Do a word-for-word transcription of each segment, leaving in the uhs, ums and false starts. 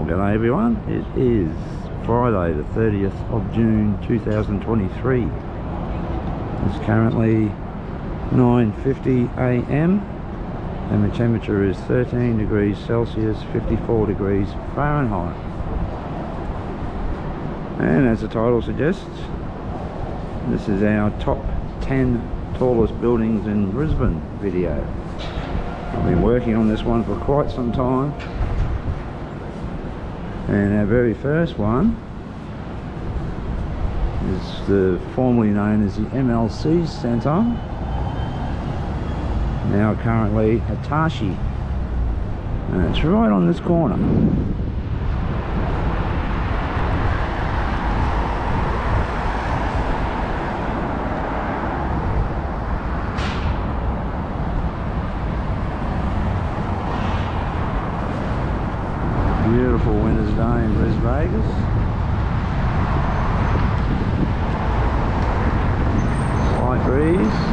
G'day everyone, it is Friday the thirtieth of June two thousand twenty-three. It's currently nine fifty a m and the temperature is thirteen degrees Celsius, fifty-four degrees Fahrenheit. And as the title suggests, this is our top ten tallest buildings in Brisbane video. I've been working on this one for quite some time. And our very first one is the formerly known as the M L C Centre, now currently Hitachi, and it's right on this corner. Beautiful winter's day in Brisbane. Slight breeze.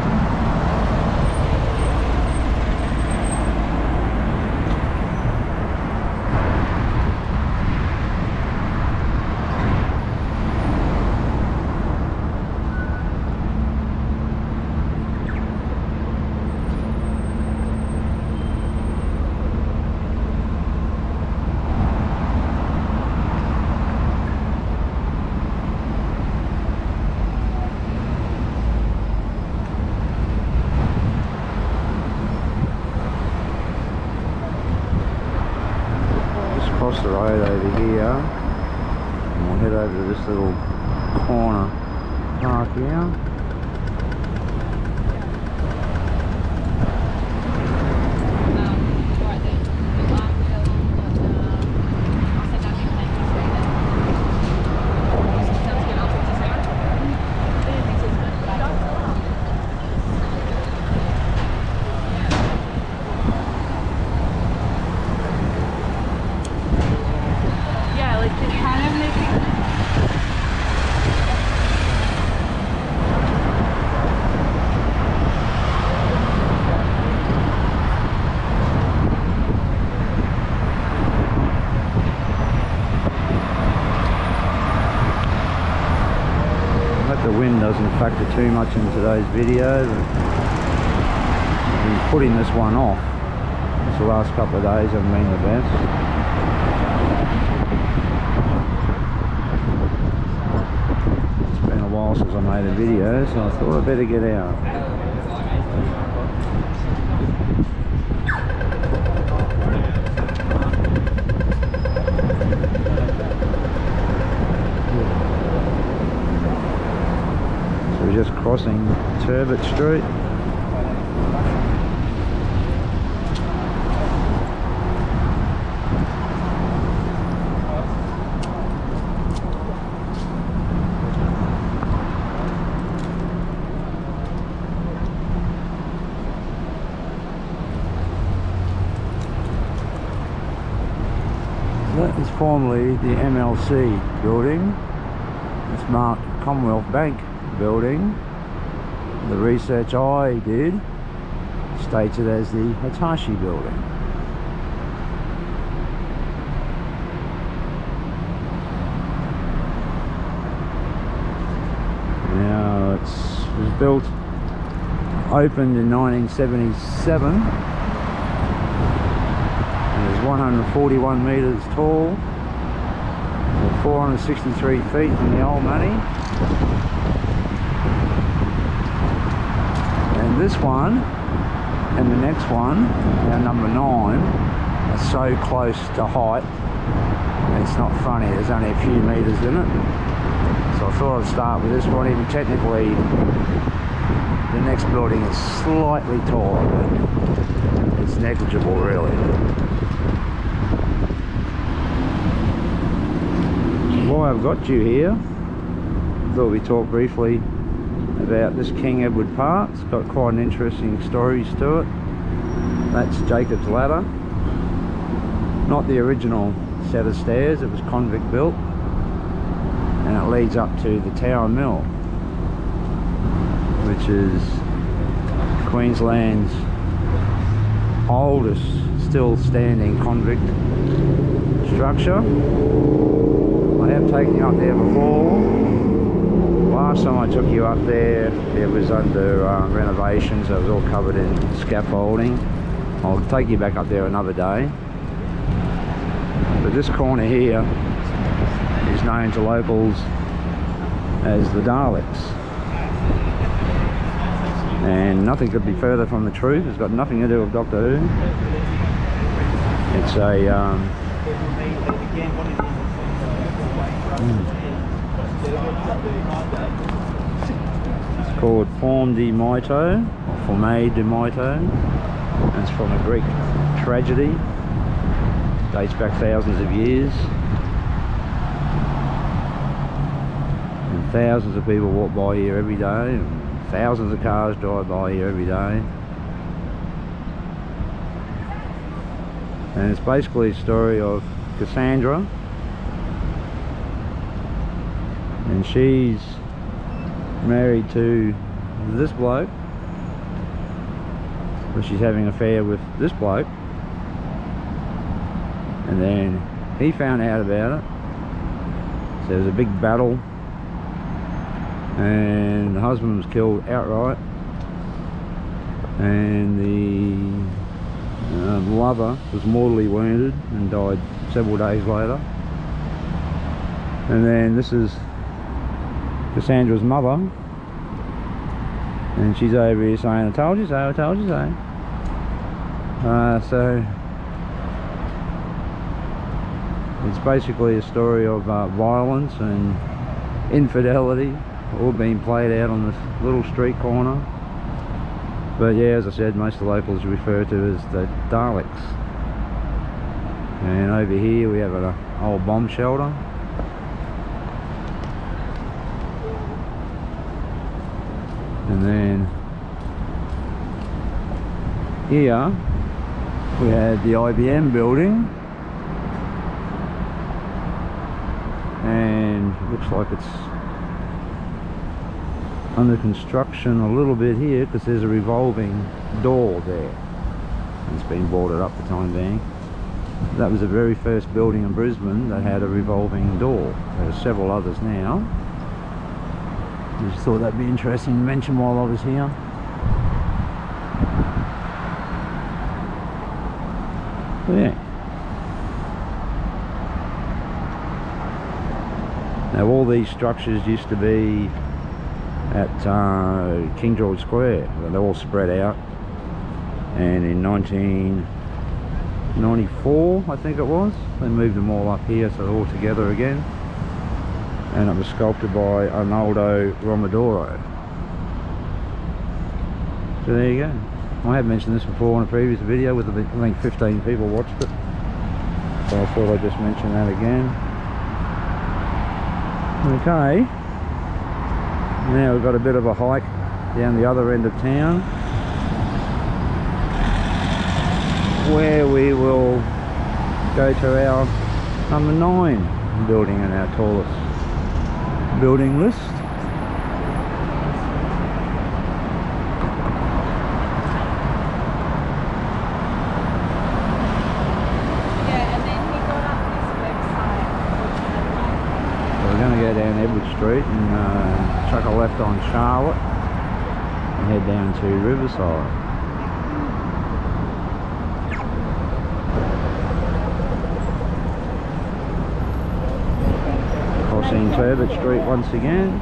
Across the road over here, and we'll head over to this little corner park here. The wind doesn't factor too much in today's video. I've been putting this one off. The last couple of days haven't been the best. It's been a while since I made a video, so I thought I'd better get out. We're just crossing Turbot Street. That is formerly the M L C building. It's marked Commonwealth Bank building. The research I did states it as the Hitachi building. Now it's, it was built, opened in nineteen seventy-seven, and it's one hundred forty-one metres tall, or four hundred sixty-three feet in the old money. And this one and the next one, our number nine, are so close to height, it's not funny, there's only a few metres in it. So I thought I'd start with this one. Even technically the next building is slightly taller, but it's negligible really. While I've got you here, I thought we'd talk briefly about this King Edward Park. It's got quite an interesting stories to it. That's Jacob's Ladder, not the original set of stairs, it was convict built, and it leads up to the Tower Mill, which is Queensland's oldest still standing convict structure. I have taken you up there before. Last time I took you up there, it was under uh, renovations. It was all covered in scaffolding. I'll take you back up there another day. But this corner here is known to locals as the Daleks. And nothing could be further from the truth. It's got nothing to do with Doctor Who. It's a... Um, it's called Forme de Mito, or Forme de Mito. And it's from a Greek tragedy. Dates back thousands of years. And thousands of people walk by here every day. And thousands of cars drive by here every day. And it's basically a story of Cassandra. And she's married to this bloke. But she's having an affair with this bloke. And then he found out about it. So there was a big battle. And the husband was killed outright. And the uh, lover was mortally wounded and died several days later. And then this is Cassandra's mother. And she's over here saying, I told you so, I told you so. Uh, so it's basically a story of uh, violence and infidelity all being played out on this little street corner. But yeah, as I said, most of the locals refer to as the Daleks. And over here we have an old bomb shelter. And then here we had the I B M building, and it looks like it's under construction a little bit here because there's a revolving door there. It's been boarded up for the time being. That was the very first building in Brisbane that had a revolving door. There are several others now. I just thought that'd be interesting to mention while I was here. So yeah. Now all these structures used to be at uh, King George Square. They're all spread out. And in nineteen ninety-four, I think it was, they moved them all up here, so they're all together again. And it was sculpted by Arnaldo Romodoro. So there you go. I have mentioned this before in a previous video with, I think, fifteen people watched it. So I thought I'd just mention that again. Okay. Now we've got a bit of a hike down the other end of town, where we will go to our number nine building in our tallest building list. Street and uh, chuck a left on Charlotte and head down to Riverside. Crossing Turbot Street once again.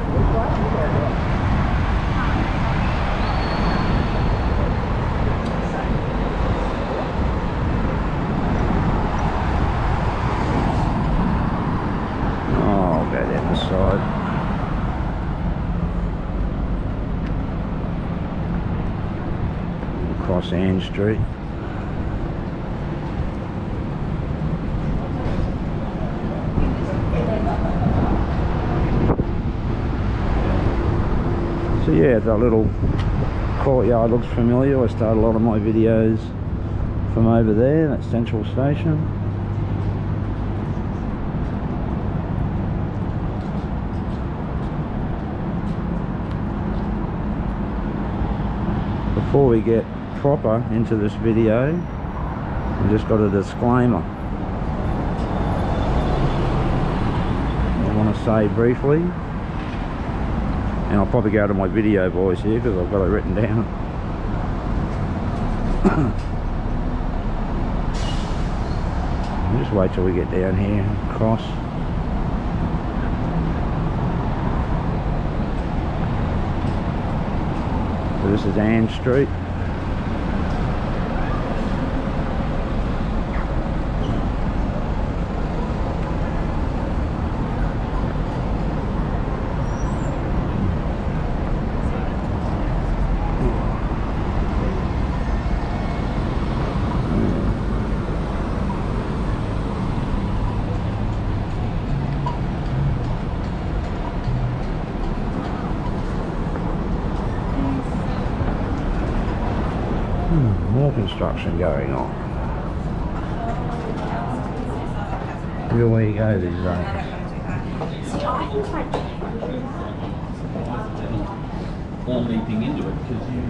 Across Ann Street. So yeah, that little courtyard looks familiar. I start a lot of my videos from over there, that Central Station. Before we get proper into this video, I've just got a disclaimer. just say briefly, and I'll probably go to my video voice here because I've got it written down. Just wait till we get down here, across. So this is Ann Street. More construction going on. Everywhere you go these days. All leaping into it because you.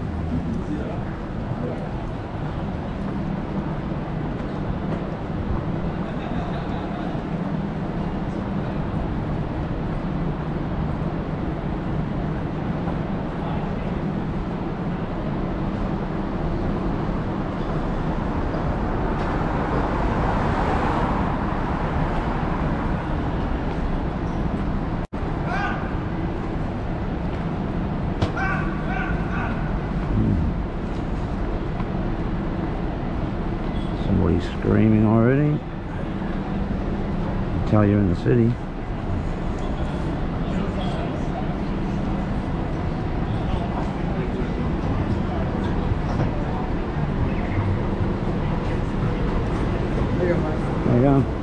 Somebody's screaming already. I tell you in the city. There you go.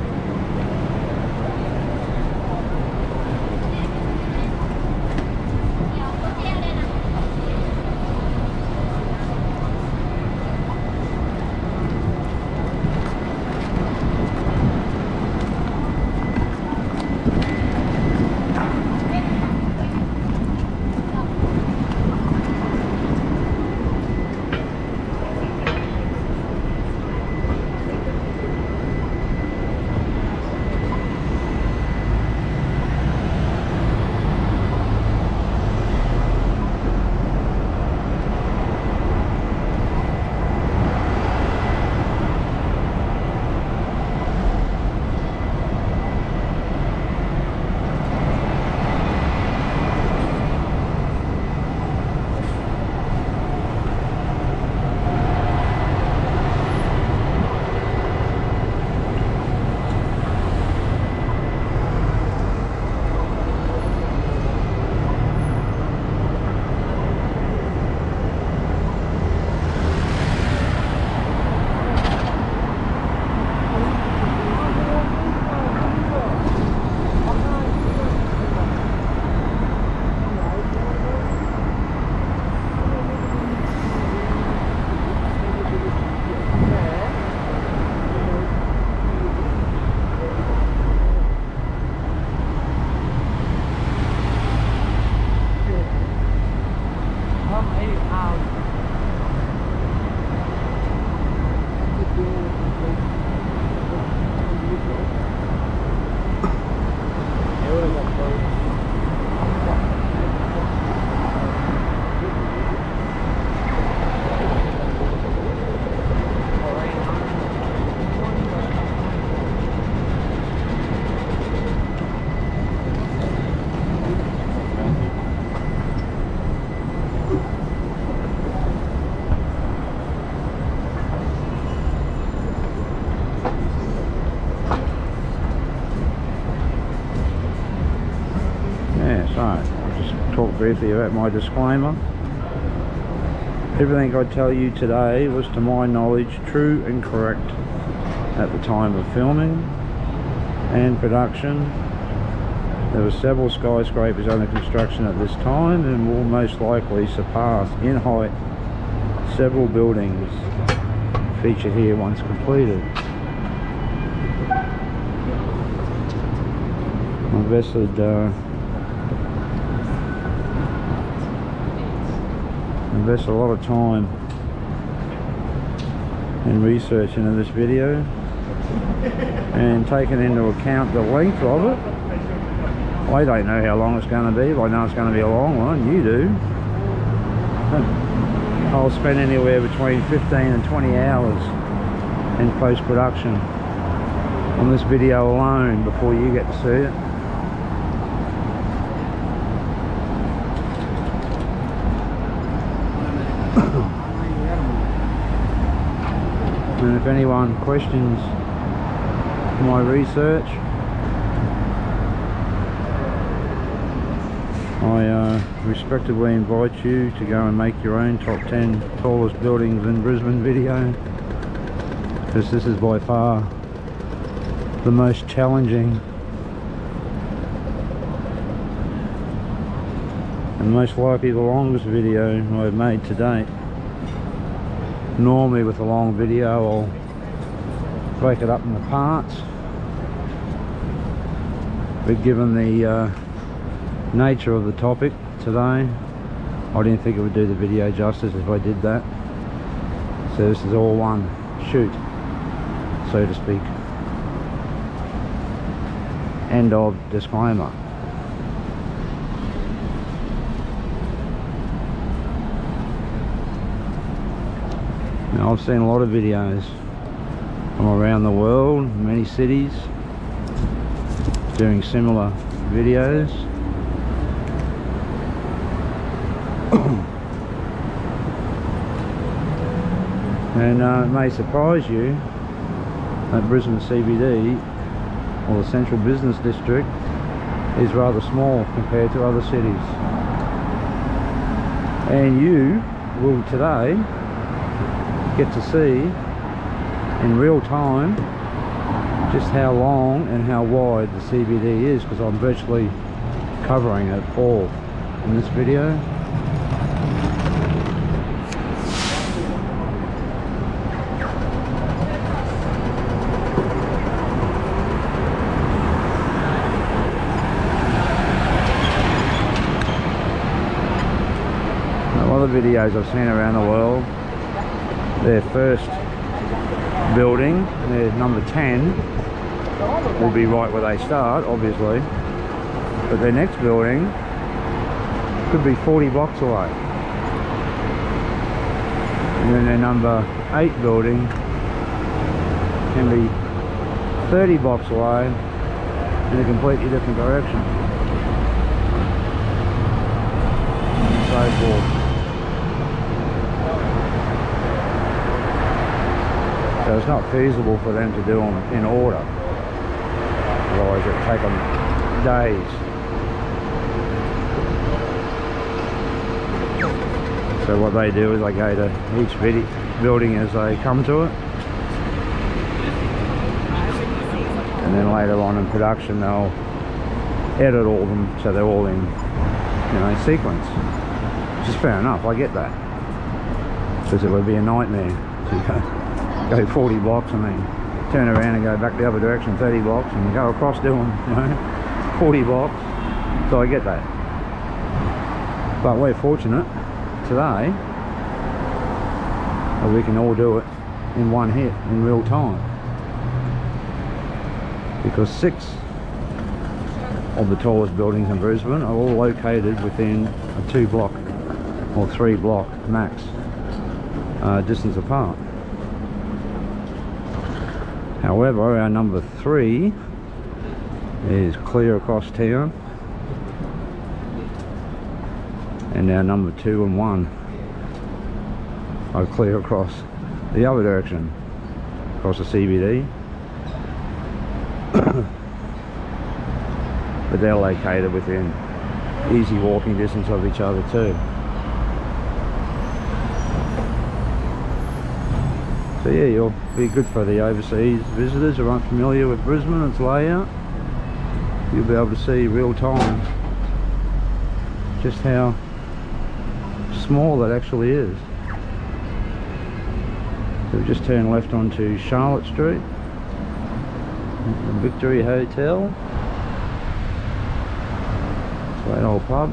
Talk briefly about my disclaimer. Everything I tell you today was, to my knowledge, true and correct at the time of filming and production. There were several skyscrapers under construction at this time and will most likely surpass in height several buildings featured here once completed. I invested uh, invest a lot of time in research into this video, and taking into account the length of it, I don't know how long it's going to be, but I know it's going to be a long one. You do. I'll spend anywhere between fifteen and twenty hours in post-production on this video alone before you get to see it. And if anyone questions my research, I uh, respectfully invite you to go and make your own top ten tallest buildings in Brisbane video, because this is by far the most challenging and most likely the longest video I've made to date. Normally with a long video I'll break it up into parts, but given the uh, nature of the topic today, I didn't think it would do the video justice if I did that. So this is all one shoot, so to speak. End of disclaimer. Now, I've seen a lot of videos from around the world, many cities, doing similar videos. And uh, it may surprise you that Brisbane C B D, or the Central Business District, is rather small compared to other cities. And you will today get to see in real time just how long and how wide the C B D is, because I'm virtually covering it all in this video. Now, other videos I've seen around the world, their first building, their number ten, will be right where they start, obviously, but their next building could be forty blocks away, and then their number eight building can be thirty blocks away in a completely different direction, and so forth. So it's not feasible for them to do them in order, otherwise it would take them days. So what they do is they go to each video, building as they come to it, and then later on in production they'll edit all of them so they're all in, you know, sequence. Which is fair enough, I get that, because it would be a nightmare to go. Go forty blocks and then turn around and go back the other direction thirty blocks and go across doing, you know, forty blocks. So I get that. But we're fortunate today that we can all do it in one hit in real time, because six of the tallest buildings in Brisbane are all located within a two block or three block max uh, distance apart. However, our number three is clear across town, and our number two and one are clear across the other direction, across the C B D. But they're located within easy walking distance of each other too. So yeah, you'll be good for the overseas visitors who aren't familiar with Brisbane and its layout. You'll be able to see real time just how small that actually is. So we just turn left onto Charlotte Street, the Victory Hotel, great old pub.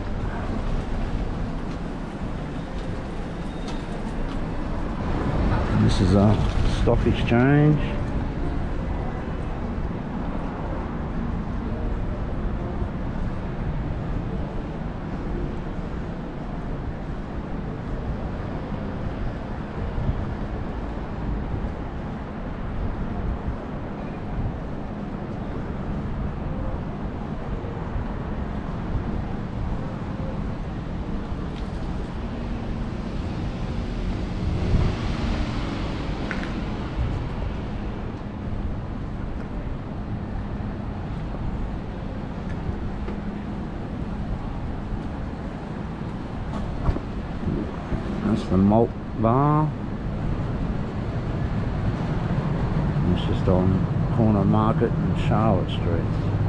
This is a stock exchange. the Malt Bar. And it's just on Corner Market and Charlotte Street.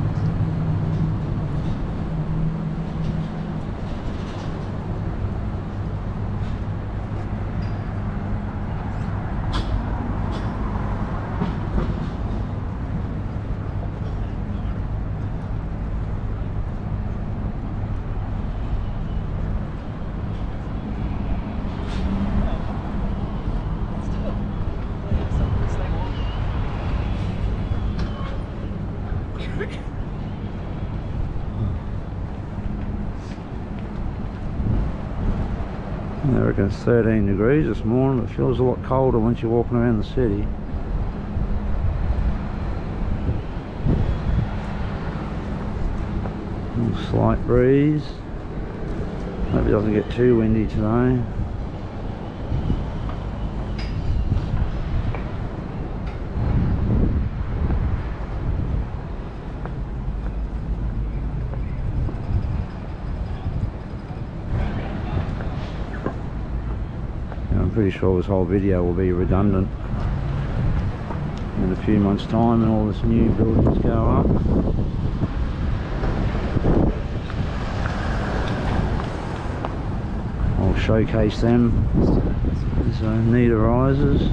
I reckon it's thirteen degrees this morning. It feels a lot colder once you're walking around the city. A little slight breeze. Hope it doesn't get too windy today. I'm pretty sure this whole video will be redundant in a few months' time and all this new buildings go up. I'll showcase them as uh, need arises.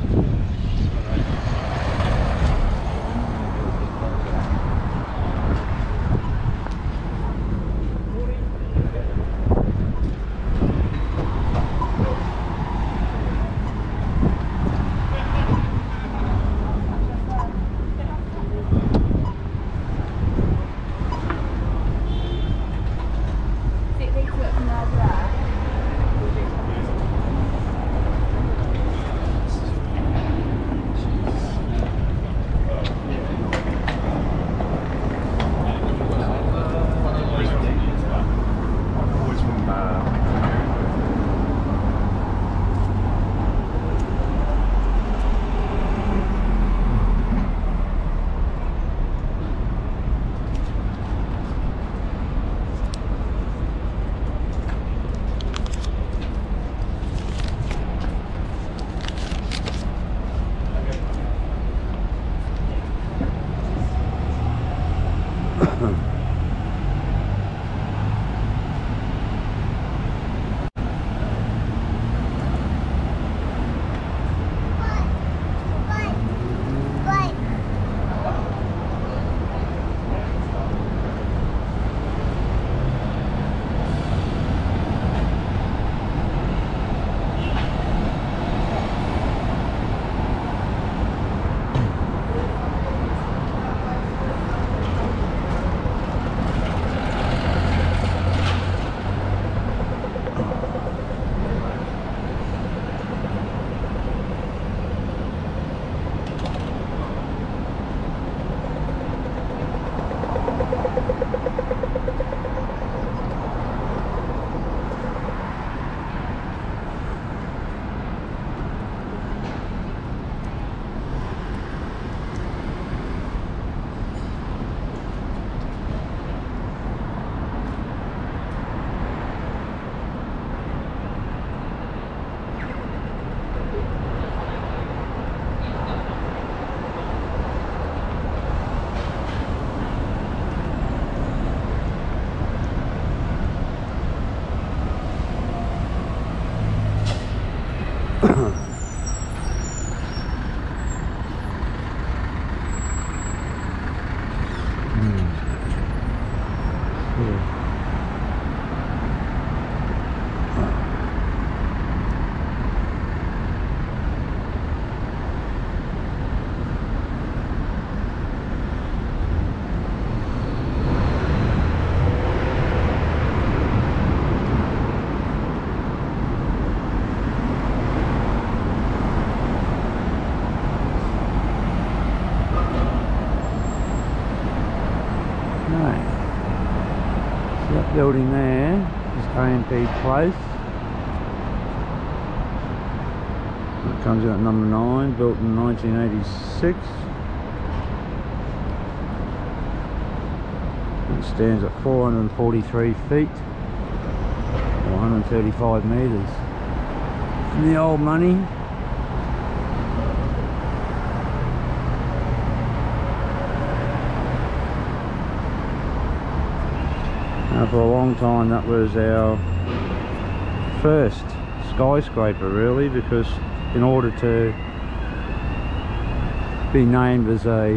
Building there is A and P Place. It comes in at number nine, built in nineteen eighty-six. It stands at four hundred forty-three feet, or one hundred thirty-five metres. from the old money. Now, for a long time that was our first skyscraper really, because in order to be named as a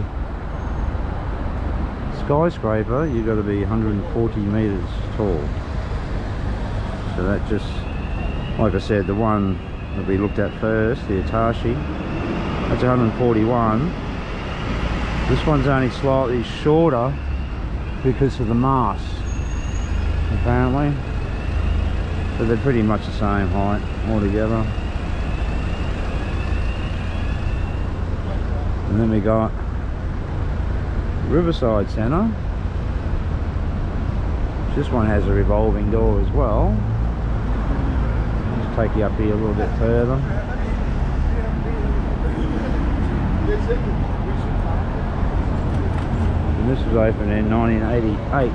skyscraper you've got to be one hundred forty meters tall. So that just, like I said, the one that we looked at first, the Atashi, that's one hundred forty-one. This one's only slightly shorter because of the mast, apparently. So they're pretty much the same height altogether. And then we got Riverside Centre. This one has a revolving door as well. Just take you up here a little bit further. And this was opened in nineteen eighty-eight.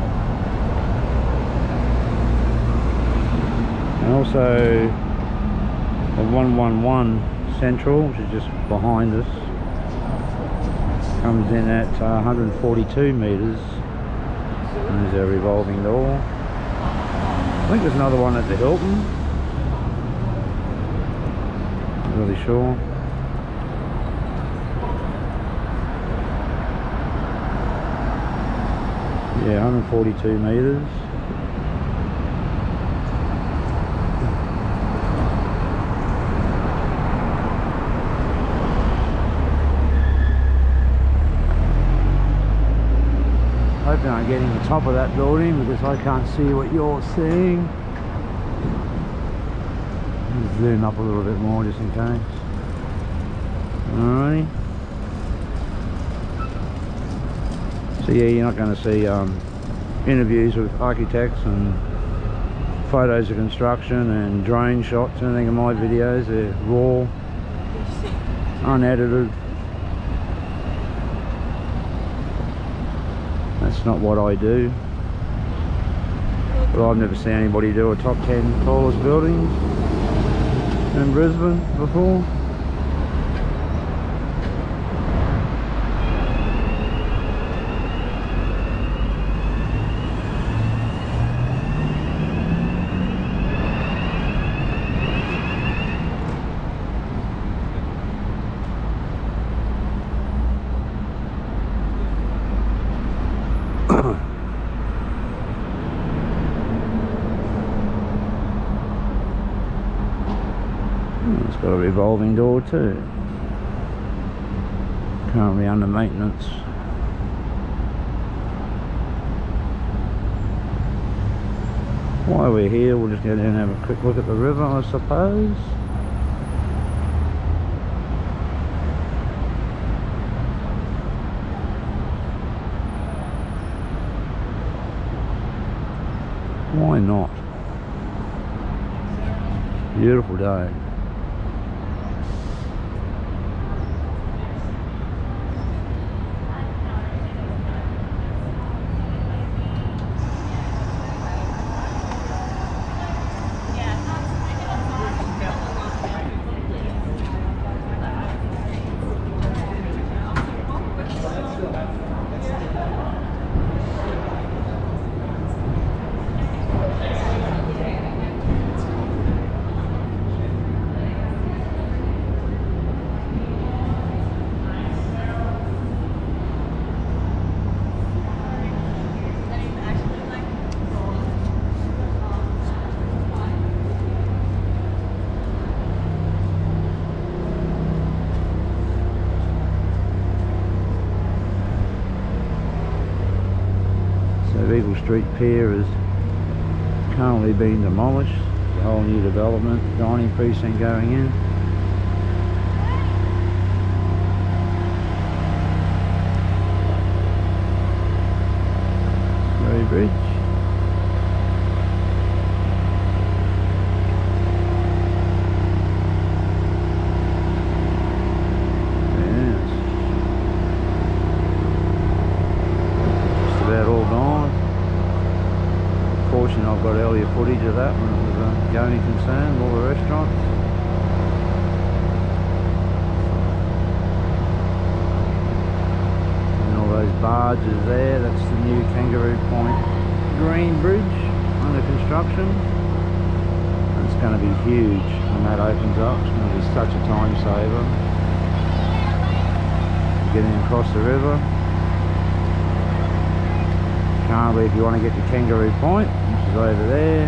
And also the one one one Central, which is just behind us, comes in at uh, one hundred forty-two meters. And there's a revolving door. I think there's another one at the Hilton. Not really sure. Yeah, one hundred forty-two meters. Hoping I'm getting the top of that building because I can't see what you're seeing. Let's zoom up a little bit more just in case. Alrighty. So yeah, you're not going to see um, interviews with architects and photos of construction and drone shots or anything in my videos. They're raw, unedited. That's not what I do. But I've never seen anybody do a top ten tallest buildings in Brisbane before. It's got a revolving door too. Currently under maintenance. While we're here, we'll just go down and have a quick look at the river, I suppose. Why not? Beautiful day. Eagle Street Pier is currently being demolished. A whole new development, dining precinct going in. Surrey Bridge. Yes. Just about all gone. Fortunately, I've got earlier footage of that when it was a going concern, all the restaurants. barges there. That's the new Kangaroo Point Green Bridge under construction. It's going to be huge when that opens up. It's going to be such a time saver. Getting across the river. Currently, if you want to get to Kangaroo Point, which is over there,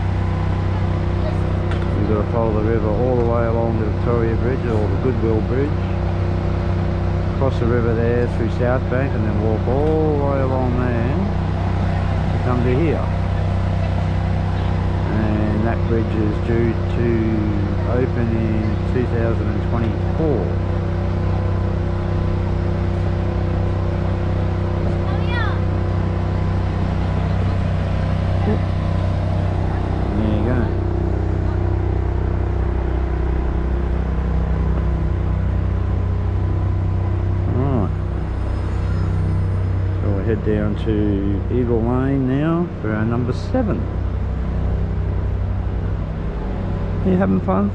you've got to follow the river all the way along the Victoria Bridge or the Goodwill Bridge. Cross the river there through South Bank and then walk all the way along there to come to here. And that bridge is due to open in two thousand twenty-four. Head down to Eagle Lane now for our number seven. Are you having fun?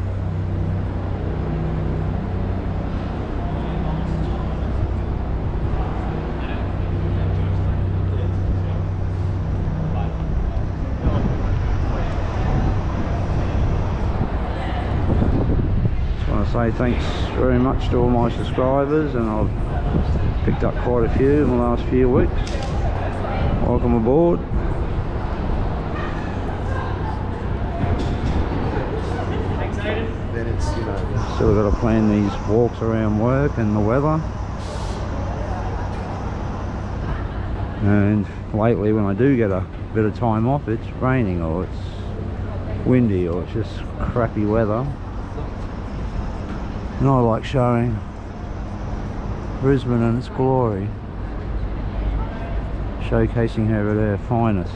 Just want to say thanks very much to all my subscribers, and I've picked up quite a few in the last few weeks. Welcome aboard. Then it's, you know, still got to plan these walks around work and the weather. And lately, when I do get a bit of time off, it's raining or it's windy or it's just crappy weather. And I like showing Brisbane in its glory, showcasing her at her finest.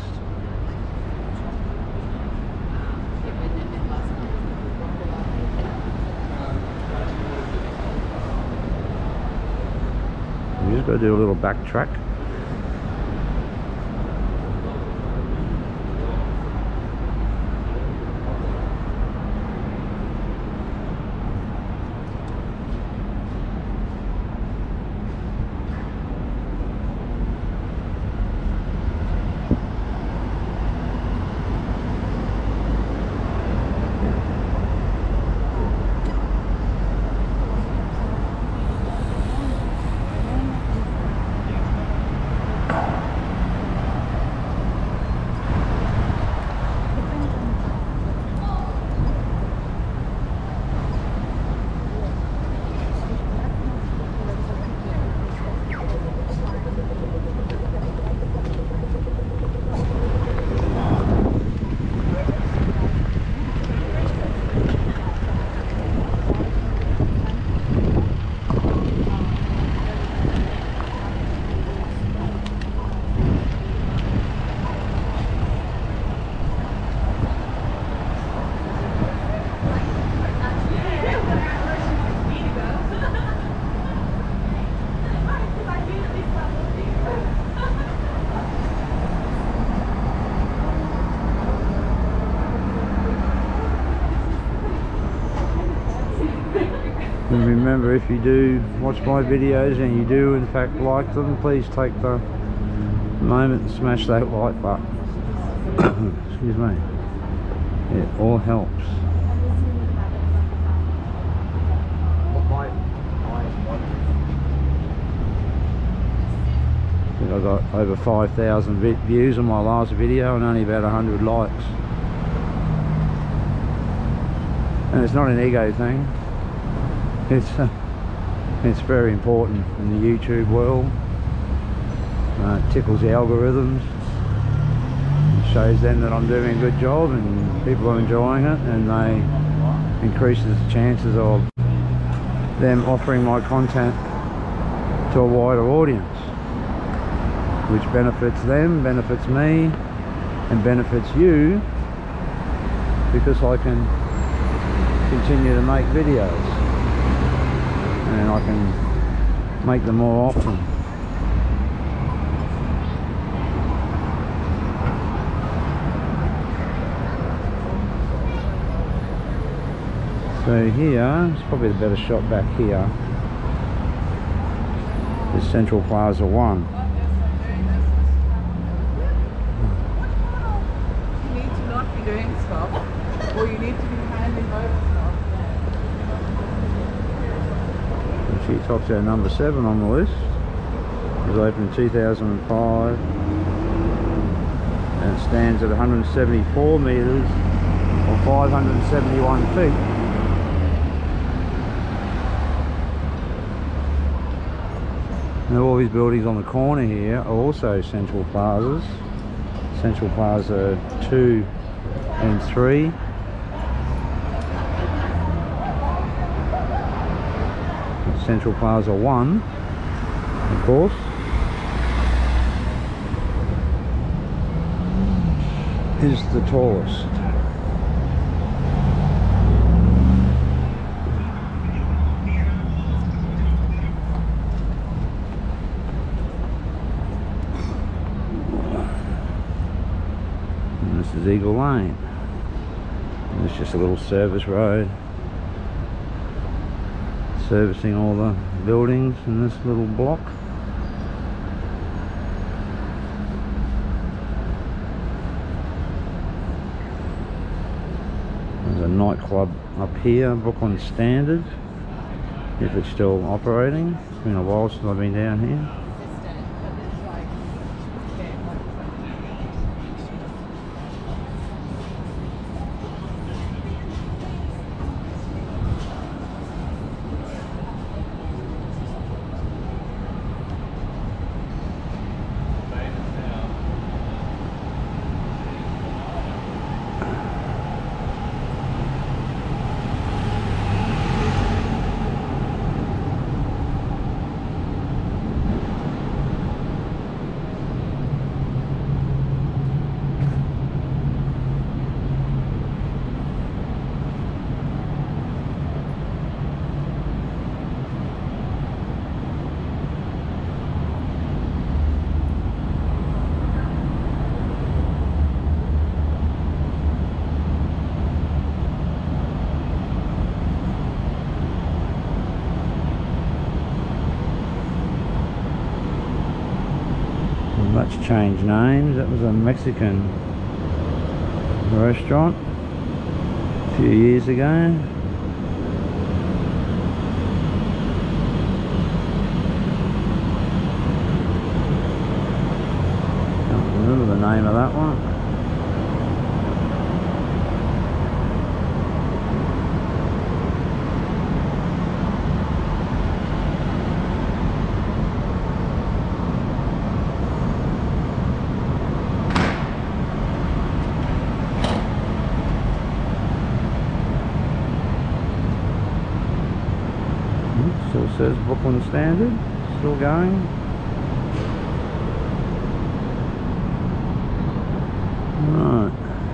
We just got to do a little backtrack. And remember, if you do watch my videos and you do in fact like them, please take the moment and smash that like button. Excuse me. It all helps. I think I got over five thousand views on my last video and only about a hundred likes. And it's not an ego thing. It's uh, it's very important in the YouTube world. Uh, it tickles the algorithms. It shows them that I'm doing a good job and people are enjoying it, and they increases the chances of them offering my content to a wider audience, which benefits them, benefits me, and benefits you, because I can continue to make videos. And I can make them more often. So here, it's probably the better shot back here, is Central Plaza one. Actually tops our number seven on the list. It was opened in two thousand five and it stands at one hundred seventy-four metres or five hundred seventy-one feet. Now all these buildings on the corner here are also Central Plazas. Central Plaza two and three. Central Plaza one, of course. Is the tallest. And this is Eagle Lane. And it's just a little service road servicing all the buildings in this little block. There's a nightclub up here, Brooklyn Standard, if it's still operating. It's been a while since I've been down here. Much changed names. That was a Mexican restaurant a few years ago. Can't remember the name of that one. Still says Brooklyn Standard, still going. Right.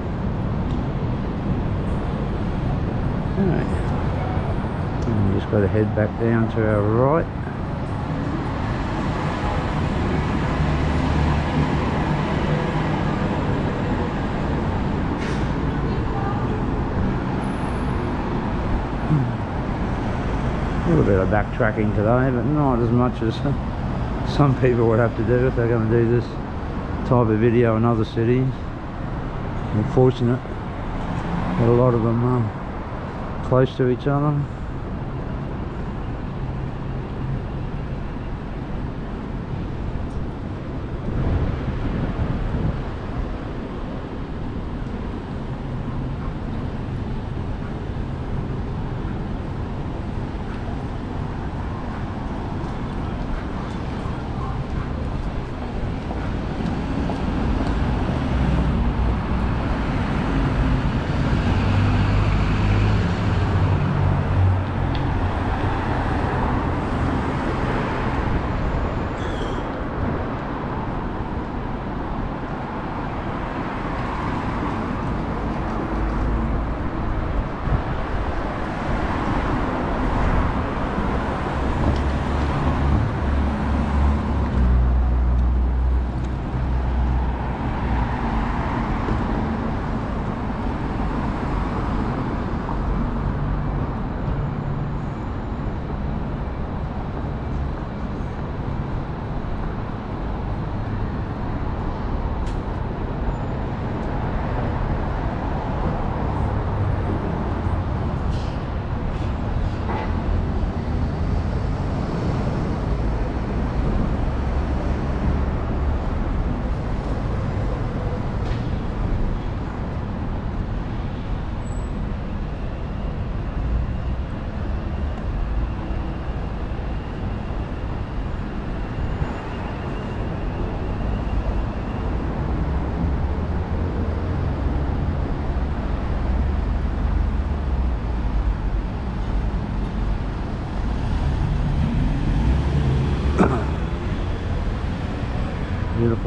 Okay. And we just got to head back down to our right. A little bit of backtracking today, but not as much as some people would have to do if they're going to do this type of video in other cities. Unfortunate that a lot of them are close to each other.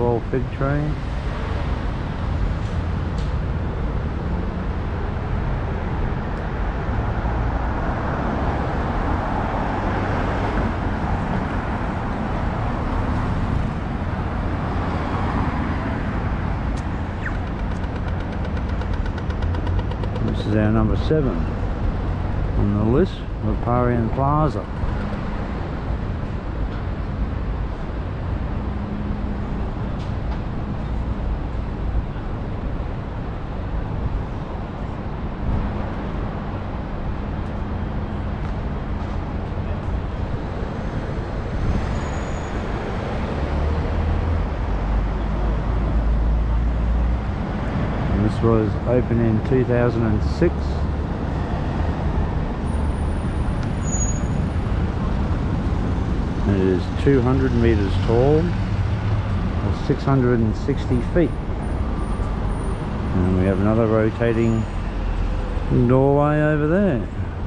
tall fig tree. This is our number seven on the list, Riparian Plaza. This was opened in two thousand six. It is two hundred meters tall, or six hundred sixty feet. And we have another rotating doorway over there.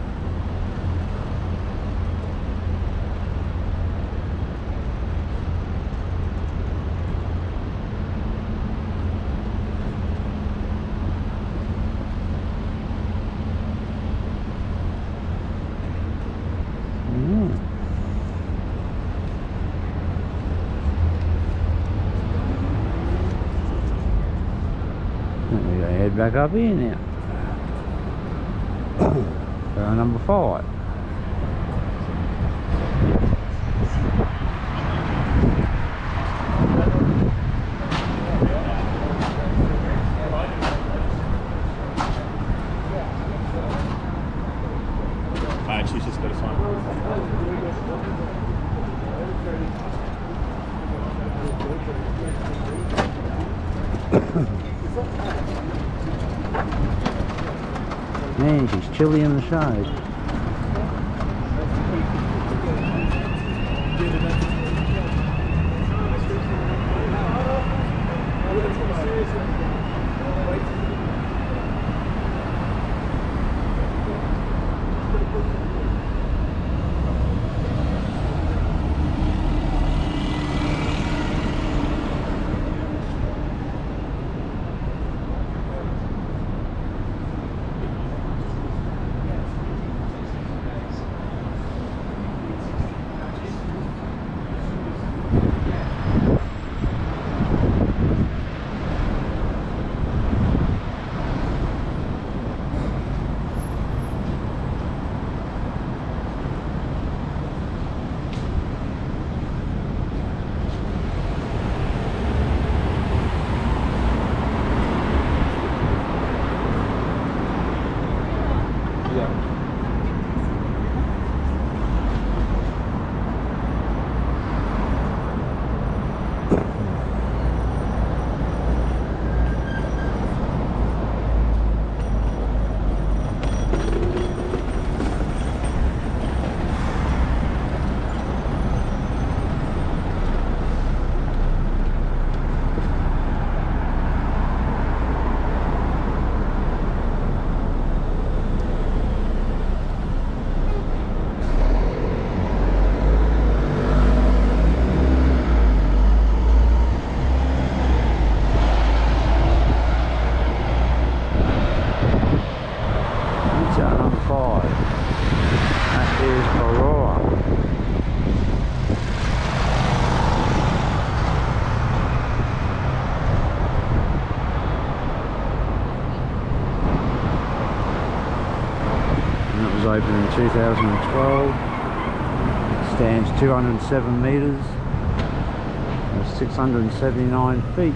We're going to head back up here now. So number five. Uh, she's just got a sign. Man, she's chilly in the shade. Opened in two thousand twelve. It stands two hundred seven meters, or six hundred seventy-nine feet.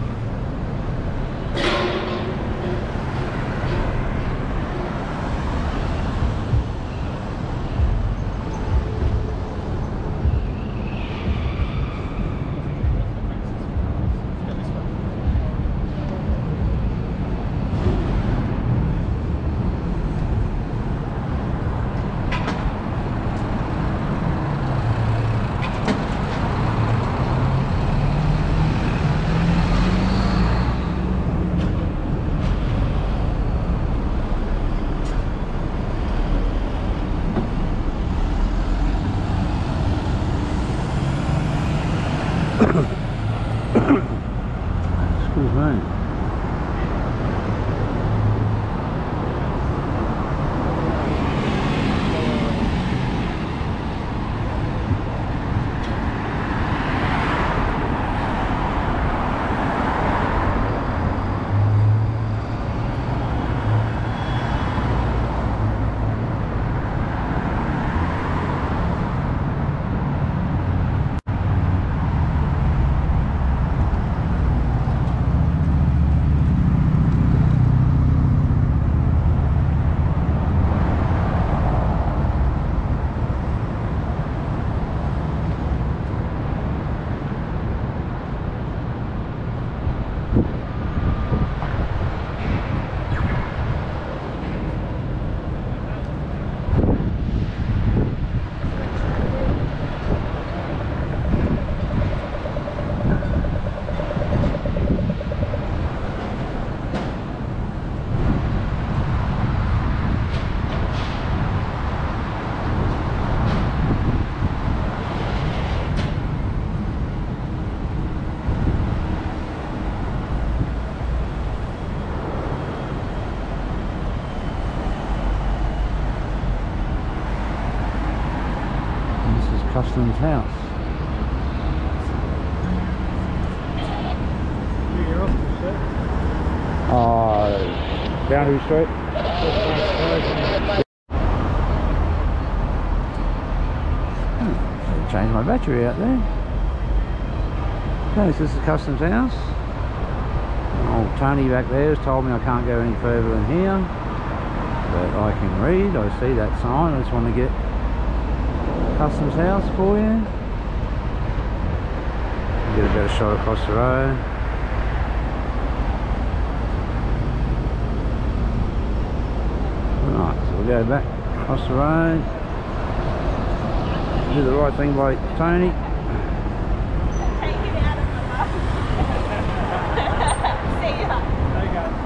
Excuse me. Customs house. You're off to set. Uh, Boundary Street. Hmm, change my battery out there. Okay, so this is the customs house. Old Tony back there has told me I can't go any further than here, but I can read. I see that sign. I just want to get customs house for you. Get a better shot across the road. Right, so we'll go back across the road. Do the right thing by Tony. Take it out of the mouth. See ya. There you go.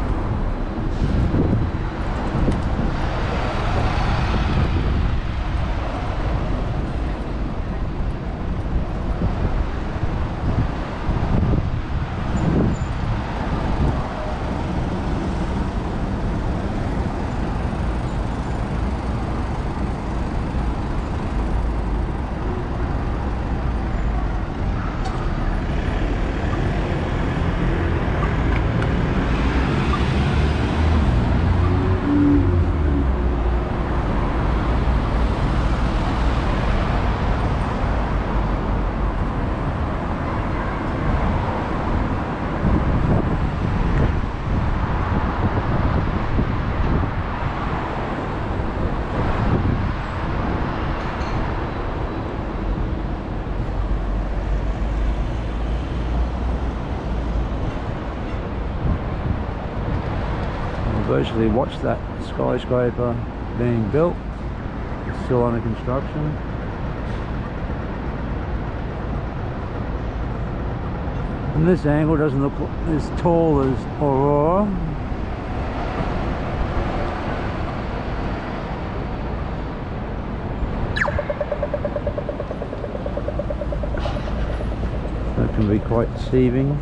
Virtually watched that skyscraper being built. It's still under construction. From this angle it doesn't look as tall as Aurora. That can be quite deceiving.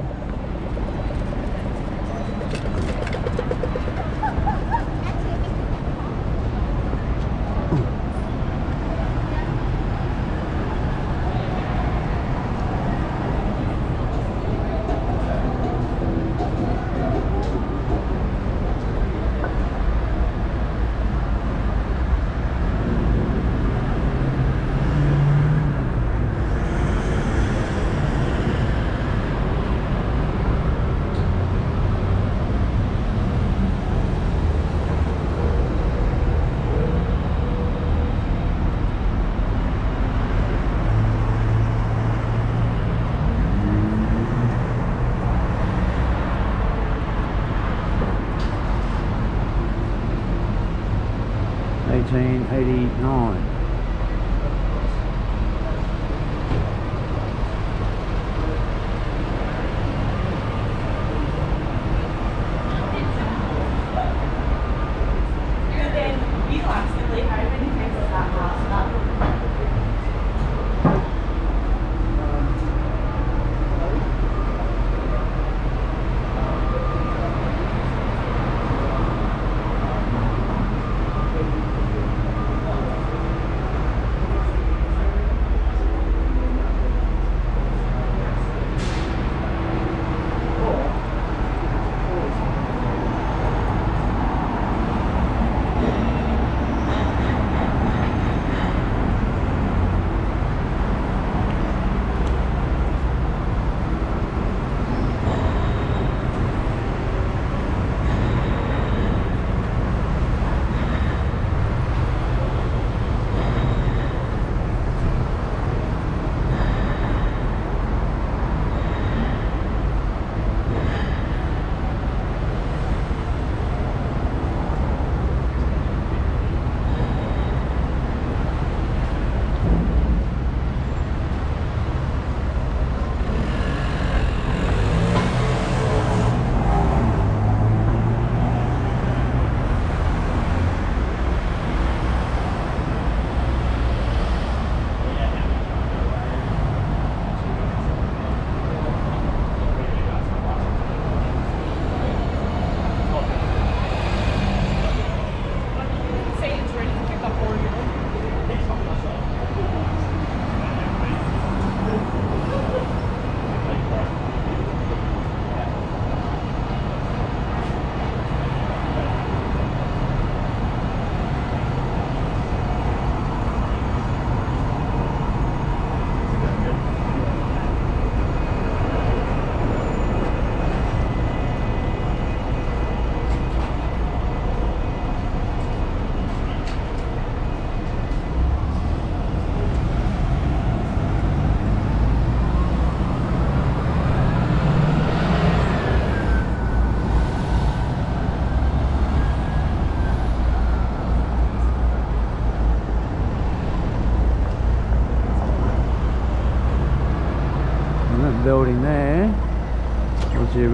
eighteen eighty-nine.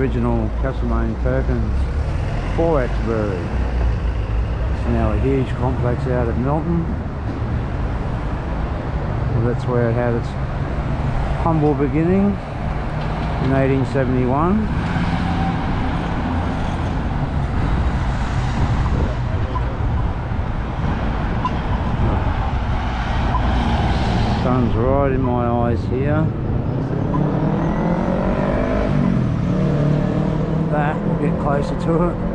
original Castlemaine Perkins four X brewery. It's now a huge complex out of Milton. Well, that's where it had its humble beginnings in eighteen seventy-one. Sun's right in my eyes here. That, we'll get closer to it.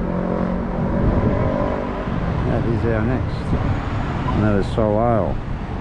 That is our next. And that is Sol Ale.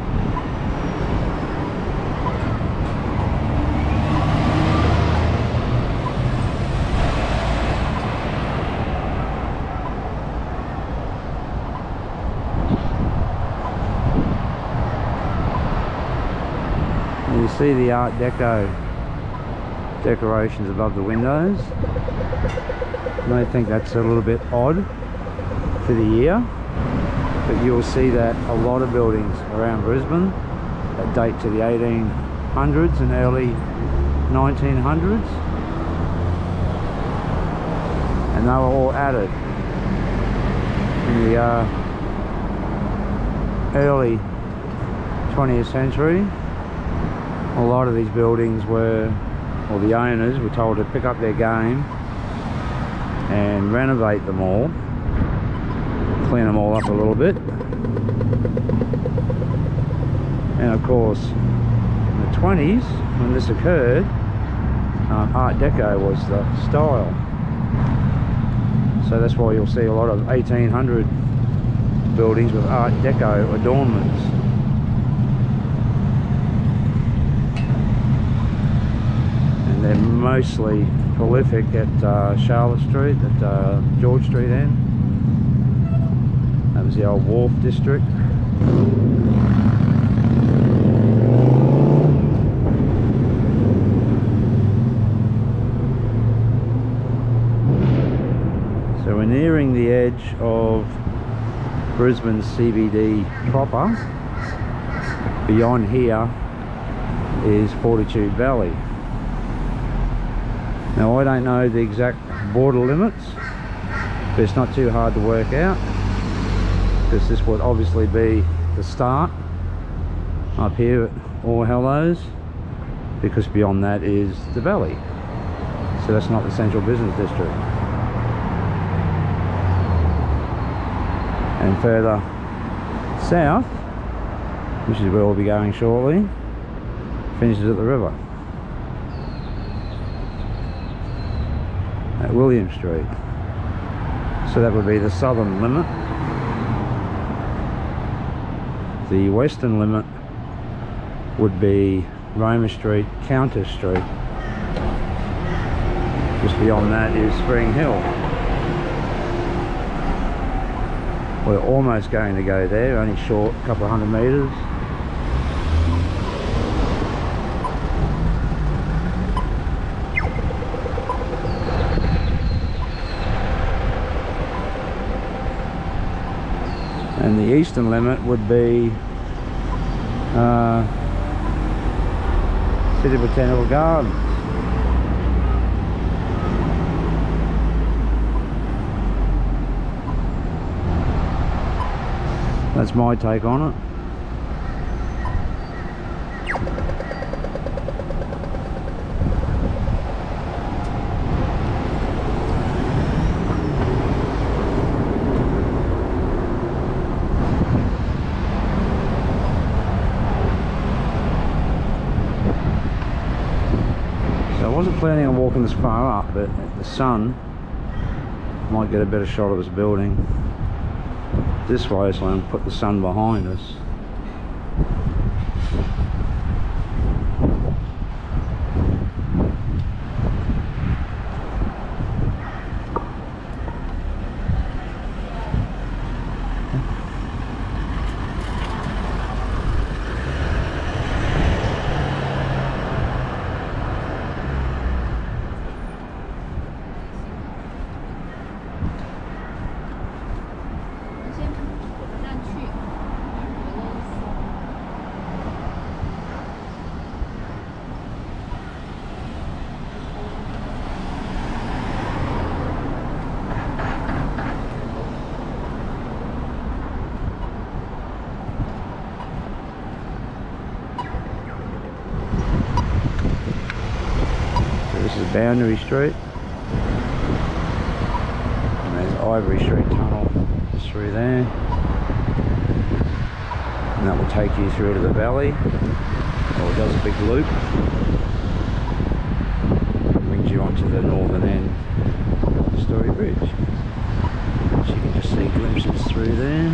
You see the Art Deco decorations above the windows. You may think that's a little bit odd for the year, but you'll see that a lot of buildings around Brisbane that date to the eighteen hundreds and early nineteen hundreds, and they were all added in the uh, early twentieth century. A lot of these buildings were, or the owners were told to pick up their game and renovate them all, clean them all up a little bit. And of course, in the twenties, when this occurred, um, Art Deco was the style. So that's why you'll see a lot of eighteen hundred buildings with Art Deco adornments. They're mostly prolific at uh, Charlotte Street, at uh, George Street end. That was the old Wharf District. So we're nearing the edge of Brisbane C B D proper. Beyond here is Fortitude Valley. Now I don't know the exact border limits, but it's not too hard to work out, because this would obviously be the start up here at All Hallows, because beyond that is the valley. So that's not the central business district. And further south, which is where we'll be going shortly, finishes at the river at William Street. So that would be the southern limit. The western limit would be Roma Street, Countess Street. Just beyond that is Spring Hill. We're almost going to go there, only short, a couple of hundred metres. And the eastern limit would be uh, City Botanical Gardens. That's my take on it. I wasn't planning on walking this far up, but the sun might get a better shot of this building this way, so I'm going to put the sun behind us. Boundary Street. And there's Ivory Street Tunnel just through there. And that will take you through to the valley. Or it does a big loop. Brings you onto the northern end of the Story Bridge. So you can just see glimpses through there.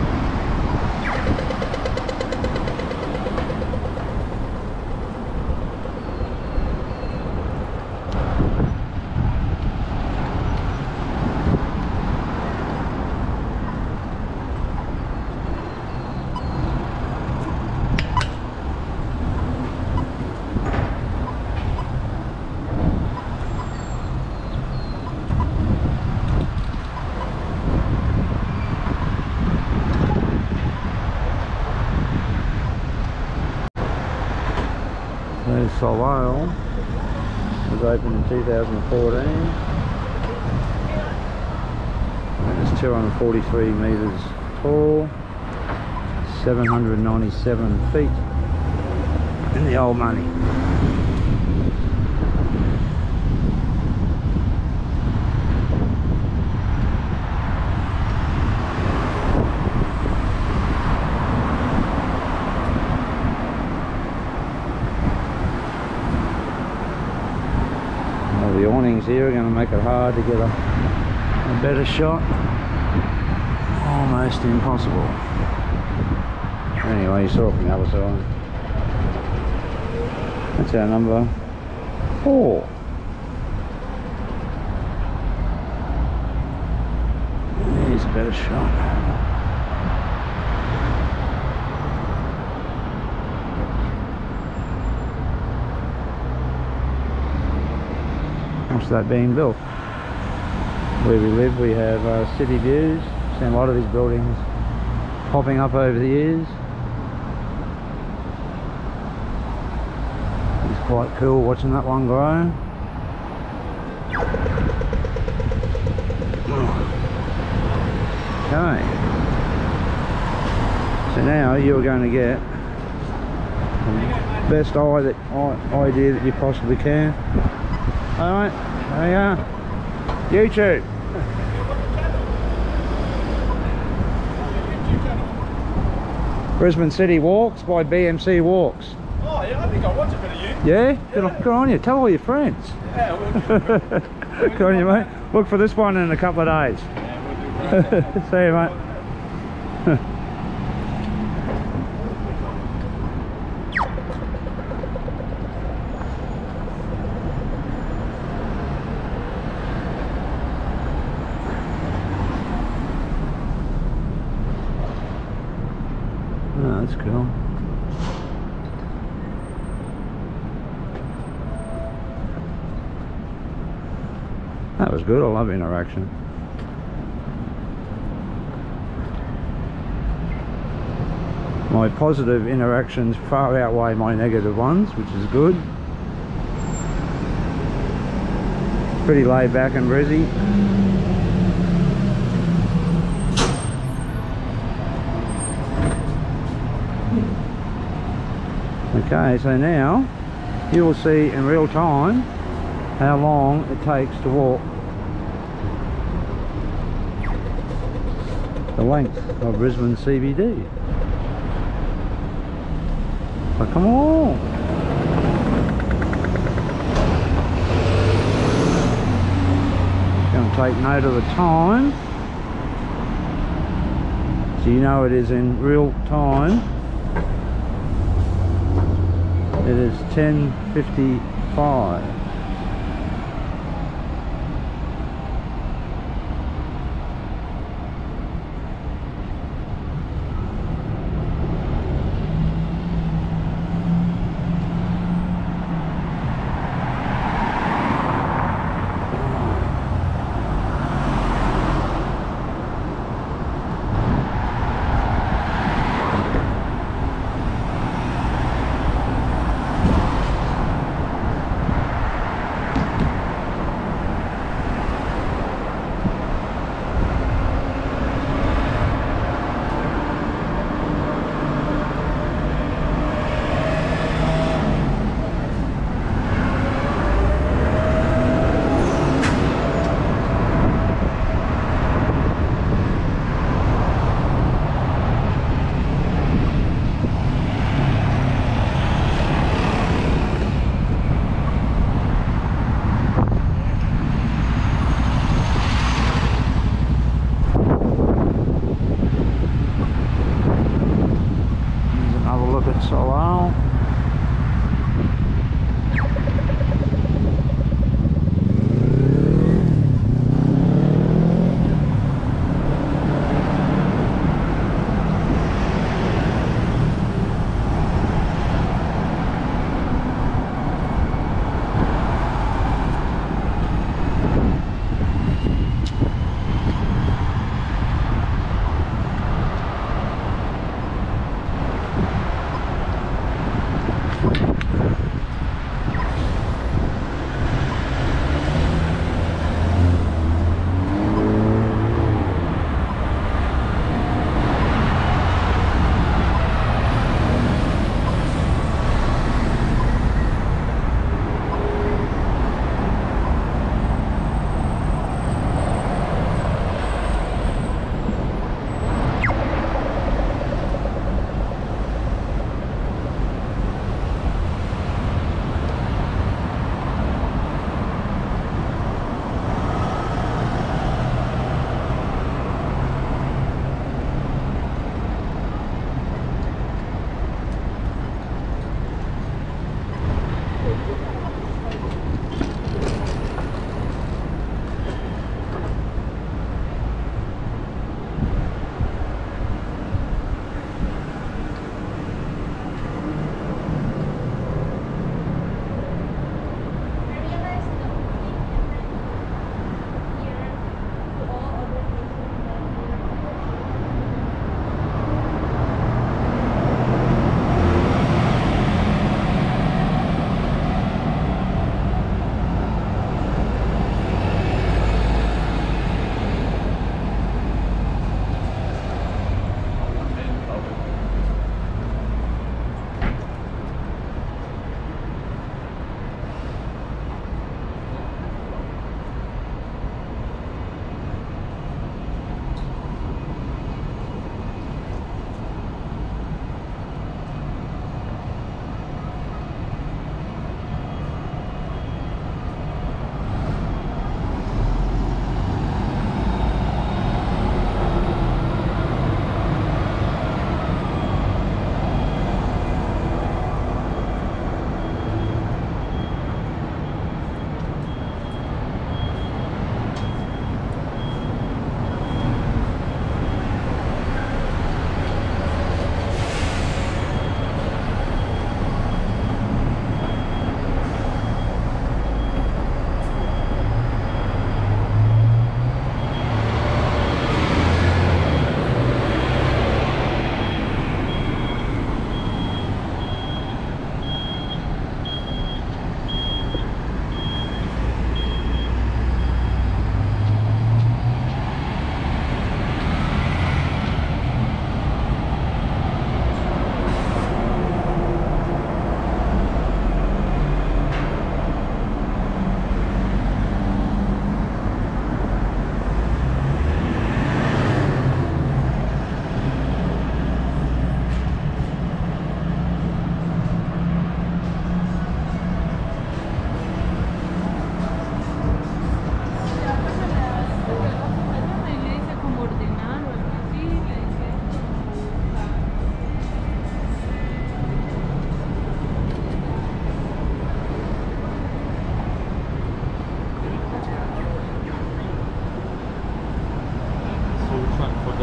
There's Solwale. It was opened in two thousand fourteen. And it's two hundred forty-three metres tall, seven hundred ninety-seven feet in the old money. The awnings here are going to make it hard to get a, a better shot. Almost impossible. Anyway, you saw it from the other side. That's our number four. Here's a better shot. What's that being built? Where we live we have uh, city views. Seen a lot of these buildings popping up over the years. It's quite cool watching that one grow. Okay. So now you're going to get the best eye that idea that you possibly can. Alright, there you are. YouTube. Brisbane City Walks by B M C Walks. Oh yeah, I think I watch a bit of you. Yeah? Yeah. Good, good on you. Tell all your friends. Yeah, we'll do. Good on you, mate. Look for this one in a couple of days. Yeah, we'll do. See you, mate. Oh, that's cool. That was good. I love interaction. My positive interactions far outweigh my negative ones, which is good. Pretty laid back and breezy. Okay, so now you will see in real time how long it takes to walk the length of Brisbane C B D. So come on! Going to take note of the time, so you know it is in real time. It is ten fifty-five.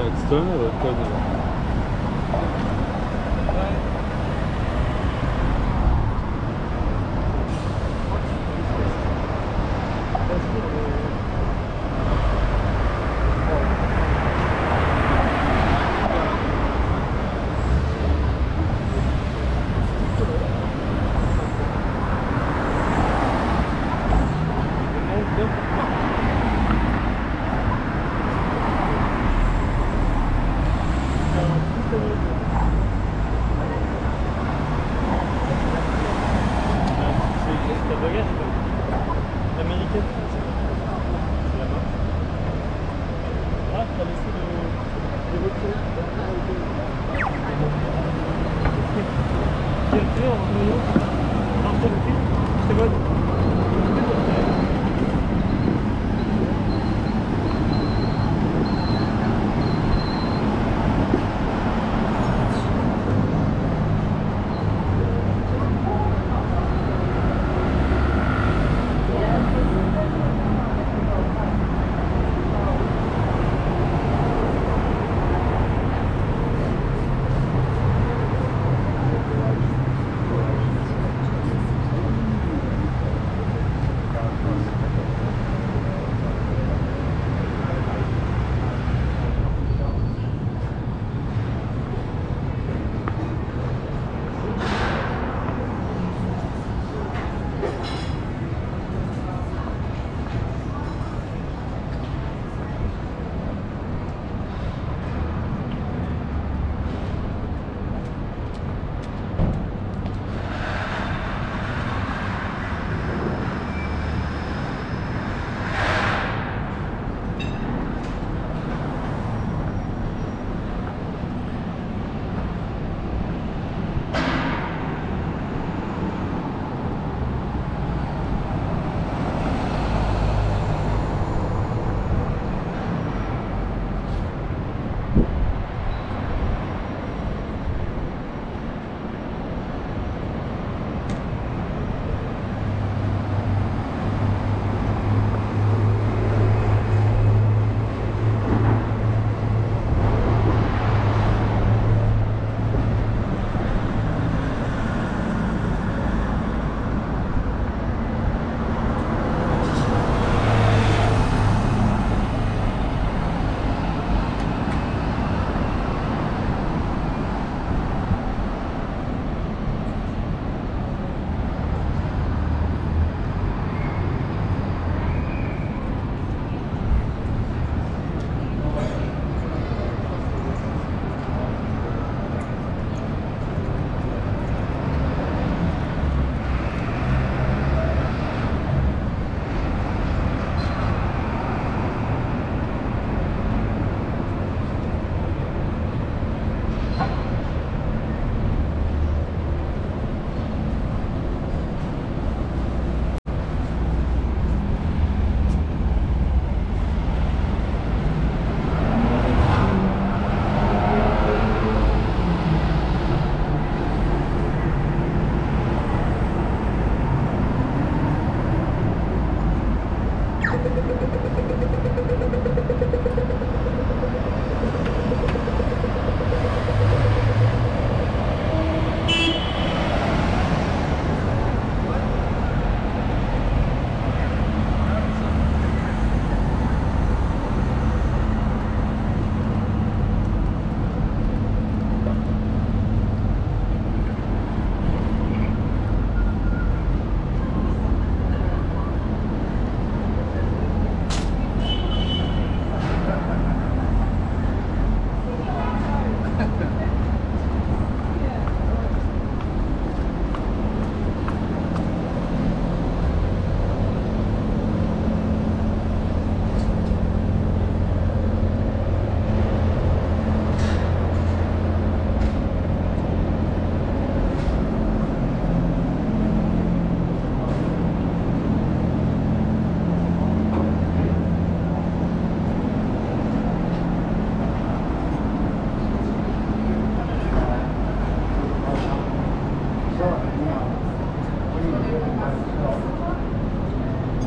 t'as Stone ou Code?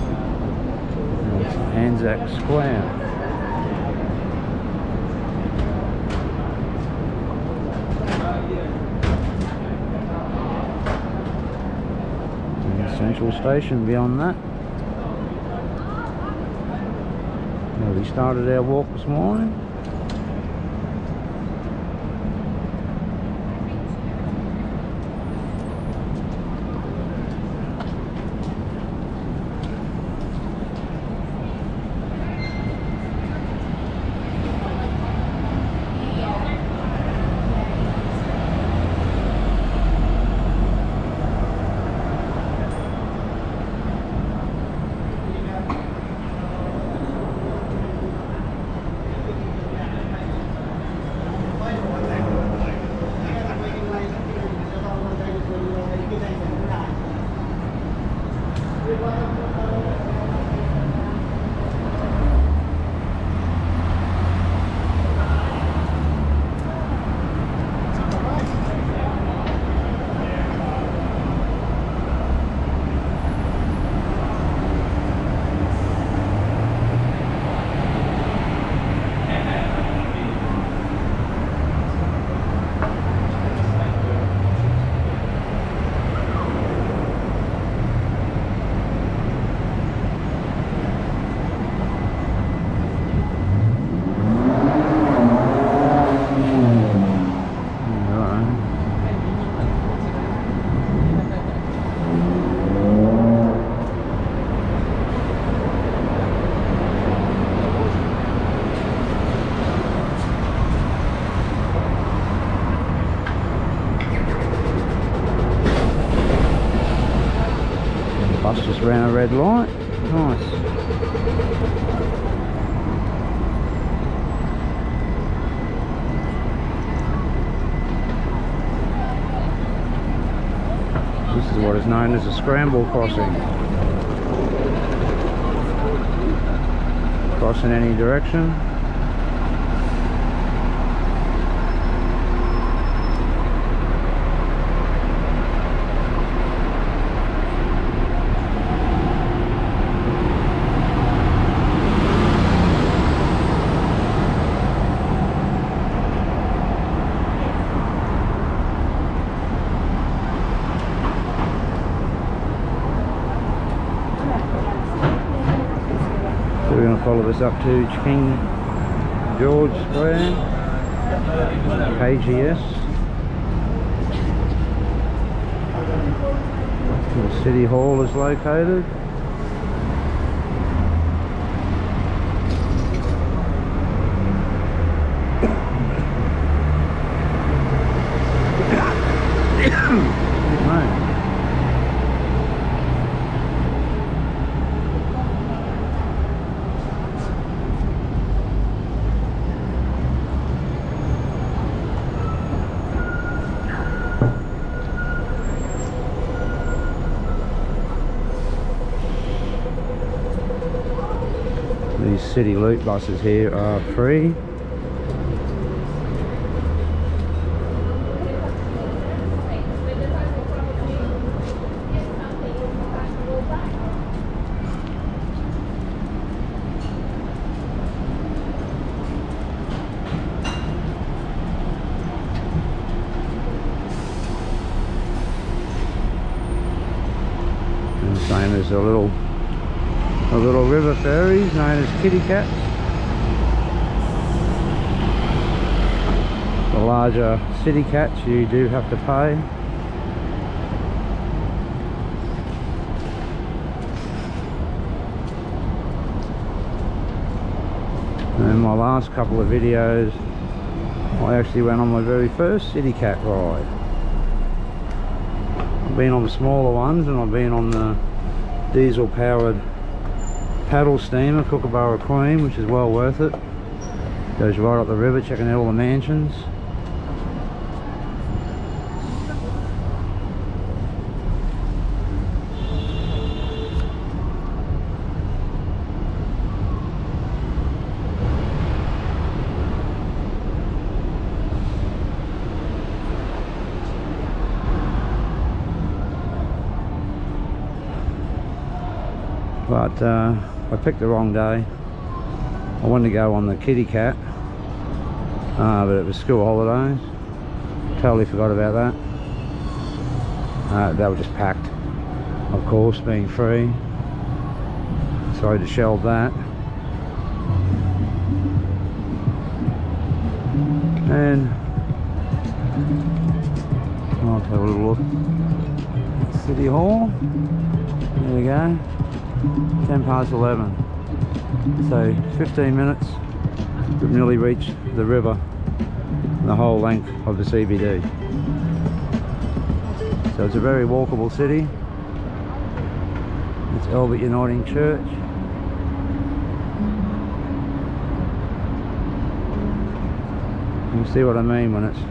Anzac Square. petrol station beyond that. Now we started our walk this morning. Bus just ran a red light. Nice. This is what is known as a scramble crossing. Cross in any direction. So we're going to follow this up to King George Square, K G S. The City Hall is located. Right. These city loop buses here are free. And same as a little A little river ferries known as kitty cats. The larger city cats you do have to pay. And in my last couple of videos I actually went on my very first city cat ride. I've been on the smaller ones and I've been on the diesel powered paddle steamer Kookaburra Queen, which is well worth it. Goes right up the river, checking out all the mansions. But uh, I picked the wrong day. I wanted to go on the kitty cat, uh, but it was school holidays. Totally forgot about that. Uh, they were just packed. of course, being free. Sorry to shelve that. And I'll have a little look at City Hall. There we go. ten past eleven. So fifteen minutes. We've nearly reached the river, the whole length of the C B D. So it's a very walkable city. It's Albert Uniting Church. You can see what I mean when it's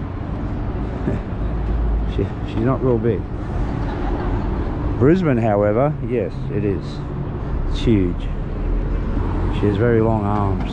she, she's not real big. Brisbane, however, yes, it is. It's huge. She has very long arms.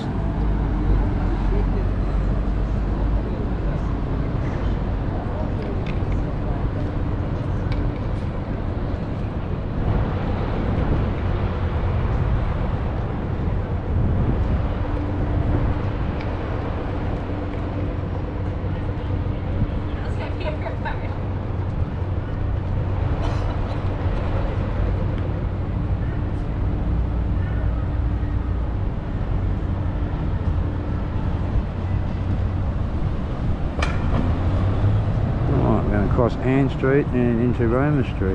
Across Ann Street and into Roma Street.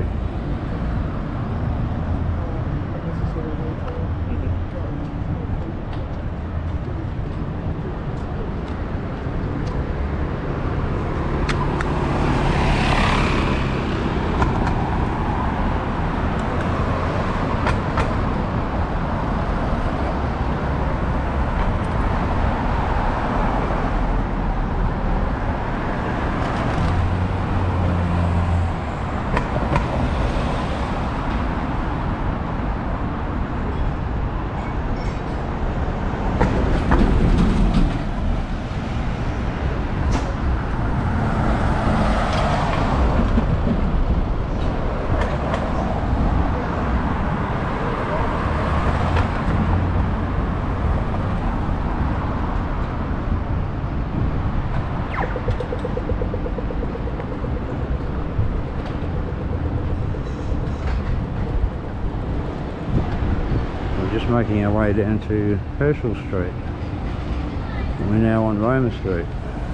Just making our way down to Herschel Street. And we're now on Roma Street.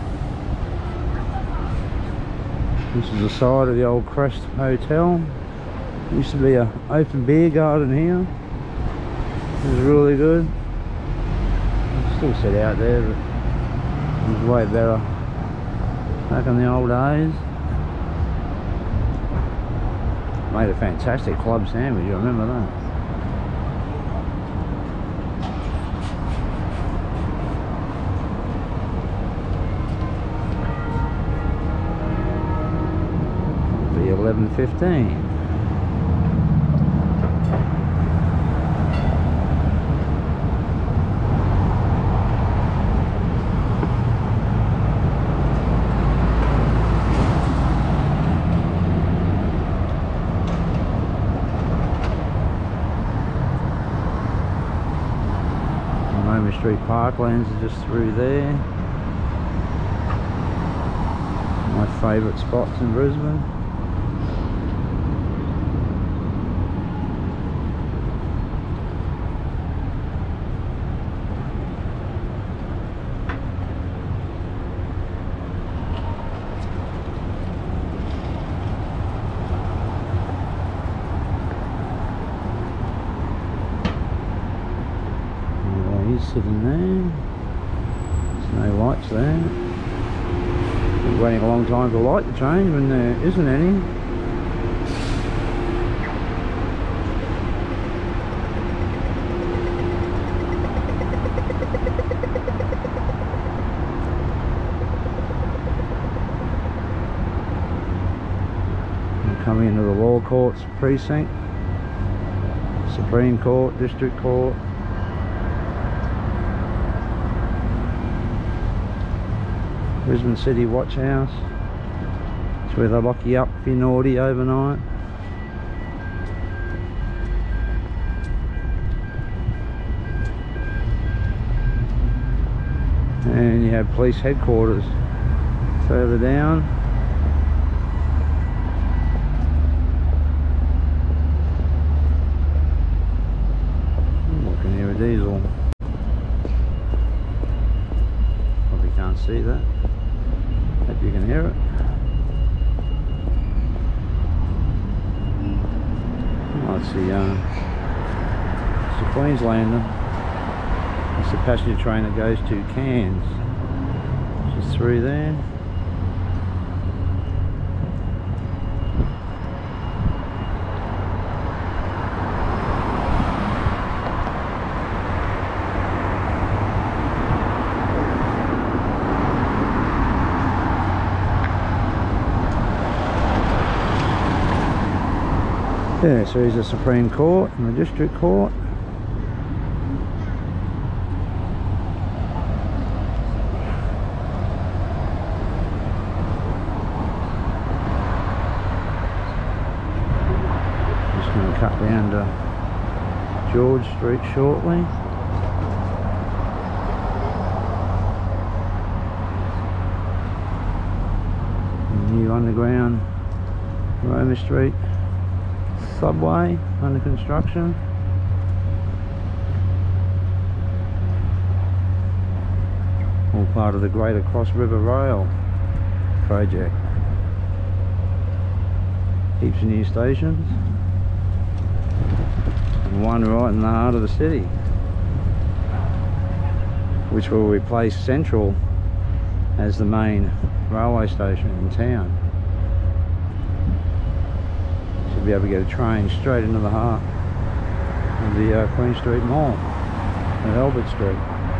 This is the side of the old Crest Hotel. There used to be an open beer garden here. It was really good. It's still set out there, but it was way better back in the old days. Made a fantastic club sandwich, I remember that. eleven fifteen. Roma Street Parklands is just through there. My favourite spots in Brisbane. Sitting there, there's no lights there. Been waiting a long time for a light to change when there isn't any. I'm coming into the Law Courts precinct, Supreme Court, District Court. Brisbane City Watch House. It's where they lock you up if you're naughty overnight. And you have police headquarters further down. see that. Hope you can hear it. Oh, it's the, uh, it's the Queenslander. It's the passenger train that goes to Cairns. Just through there. Yeah, so here's the Supreme Court and the District Court. Just going to cut down to George Street shortly. New underground Roma Street subway under construction. All part of the Greater Cross River Rail project. Heaps of new stations. And one right in the heart of the city, which will replace Central as the main railway station in town. Be able to get a train straight into the heart of the uh, Queen Street Mall at Albert Street.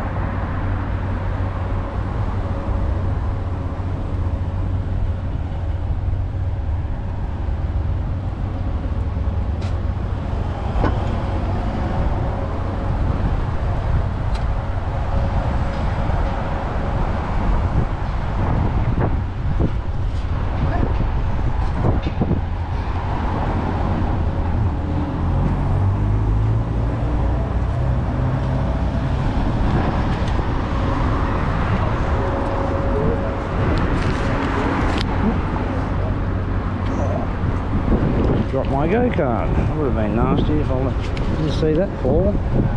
Dropped my go-kart. That would have been nasty if I didn't see that fall.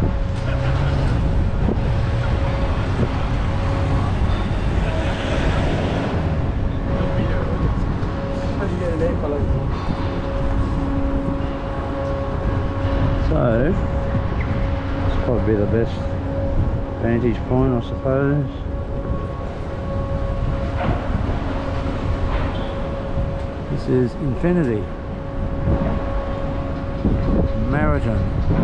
So, it's probably the best vantage point, I suppose. This is Infinity. Meriton.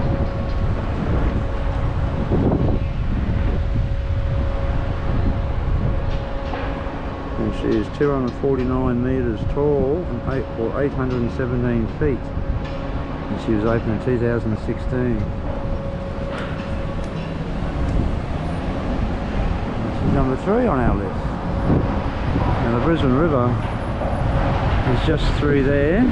And she is two hundred forty-nine metres tall and eight, or eight hundred seventeen feet. And she was opened in two thousand sixteen. She's number three on our list. Now the Brisbane River is just through there.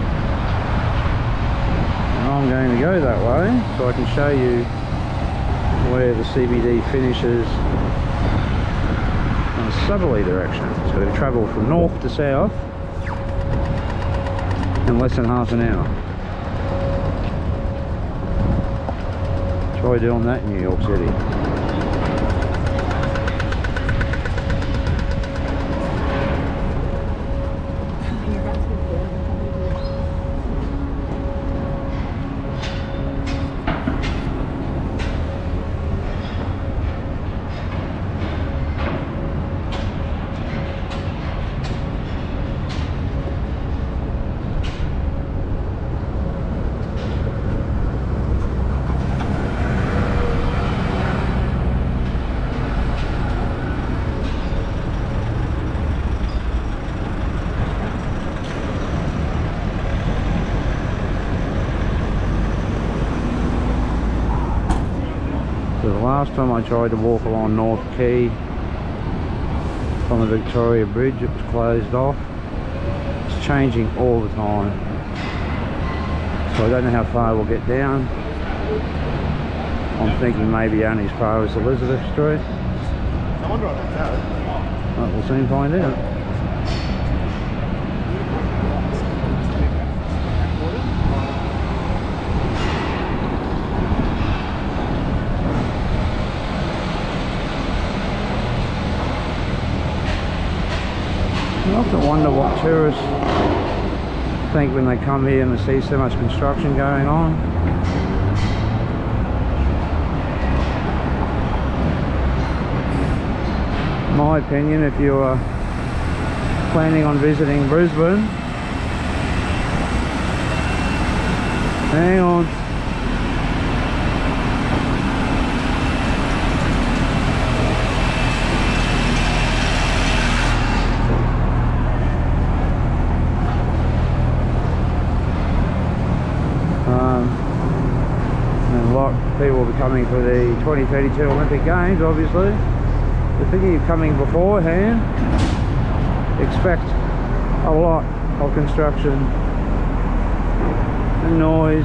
I'm going to go that way so I can show you where the C B D finishes in a southerly direction. So we travel from north to south in less than half an hour. Try doing that in New York City. So the last time I tried to walk along North Quay from the Victoria Bridge, it was closed off. It's changing all the time. So I don't know how far we'll get down. I'm thinking maybe only as far as Elizabeth Street. I wonder on that tower. Well, we'll soon find out. I often wonder what tourists think when they come here and they see so much construction going on. In my opinion, if you are planning on visiting Brisbane, hang on. People will be coming for the twenty thirty-two Olympic Games, obviously. But thinking you're coming beforehand, expect a lot of construction and noise.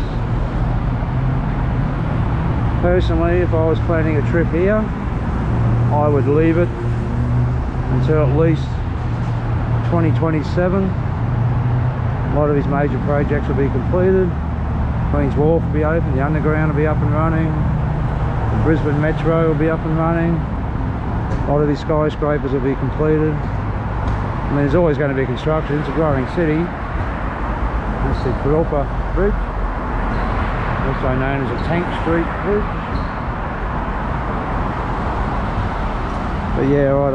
Personally, if I was planning a trip here, I would leave it until at least twenty twenty-seven. A lot of these major projects will be completed. Queen's Wharf will be open, the underground will be up and running, the Brisbane Metro will be up and running, a lot of these skyscrapers will be completed. I mean, there's always going to be construction, it's a growing city. That's the Kurilpa Bridge, also known as the Tank Street Bridge. But yeah, I'd,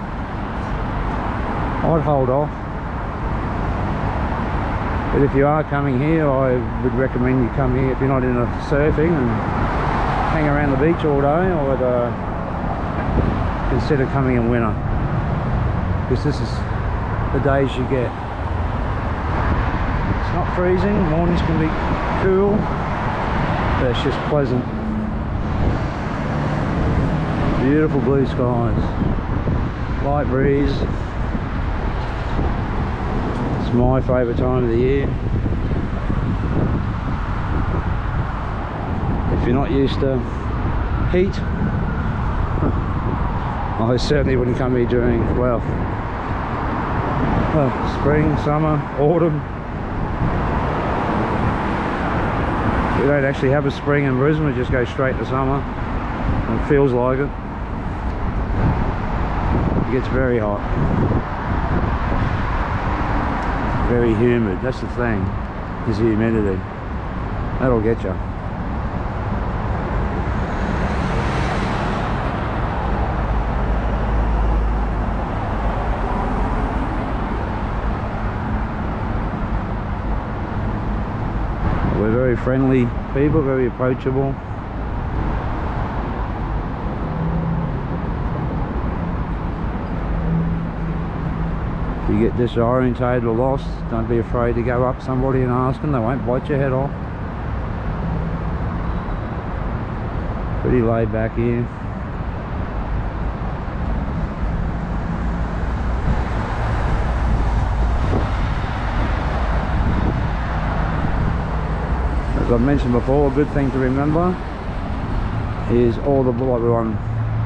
uh, I'd hold off. But if you are coming here, I would recommend you come here if you're not into surfing and hang around the beach all day. I would uh, consider coming in winter, because this is the days you get. It's not freezing, mornings can be cool, but it's just pleasant. Beautiful blue skies, light breeze. My favourite time of the year. If you're not used to heat, I certainly wouldn't come here during, well, well spring, summer, autumn. We don't actually have a spring in Brisbane, we just go straight to summer. It feels like it. It gets very hot. Very humid, that's the thing, is the humidity. That'll get you. We're very friendly people, very approachable. If you get disorientated or lost, don't be afraid to go up somebody and ask them. They won't bite your head off. Pretty laid back here. As I've mentioned before, a good thing to remember is all the, like we're on,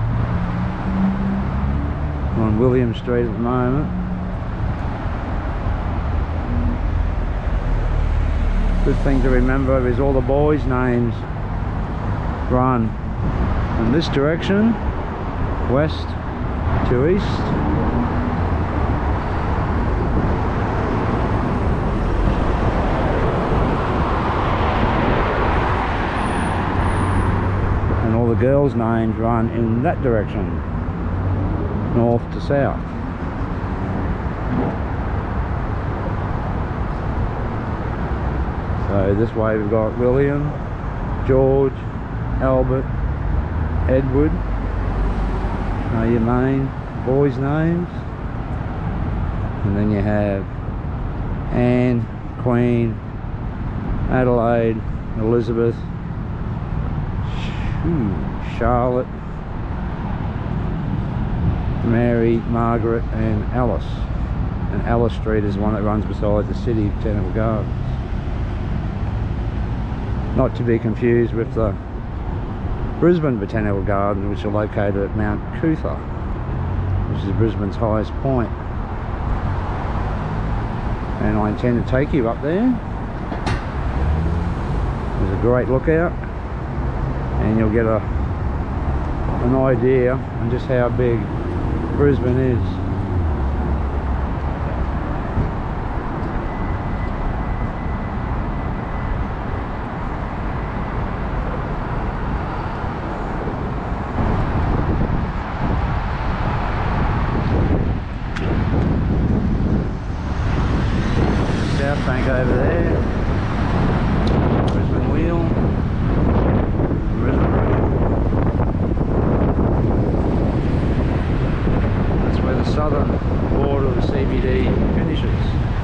we're on William Street at the moment. Good thing to remember is all the boys' names run in this direction, west to east. And all the girls' names run in that direction, north to south. So this way we've got William, George, Albert, Edward, are your main boys' names. And then you have Anne, Queen, Adelaide, Elizabeth, Charlotte, Mary, Margaret and Alice. And Alice Street is the one that runs beside the City Botanical Gardens. Not to be confused with the Brisbane Botanical Gardens, which are located at Mount Cootha, which is Brisbane's highest point. And I intend to take you up there. There's a great lookout, and you'll get a an idea on just how big Brisbane is. southern border of the C B D finishes.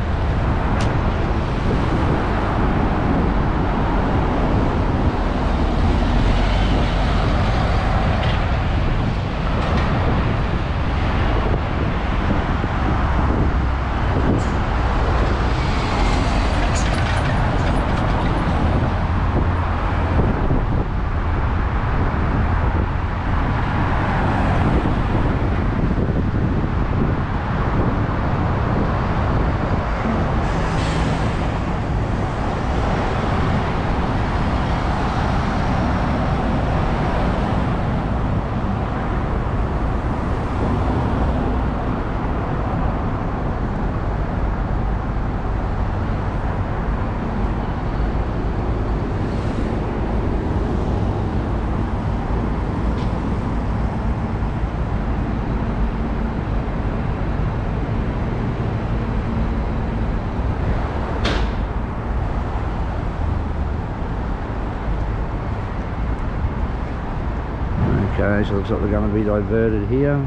Okay, so it looks like they're going to be diverted here.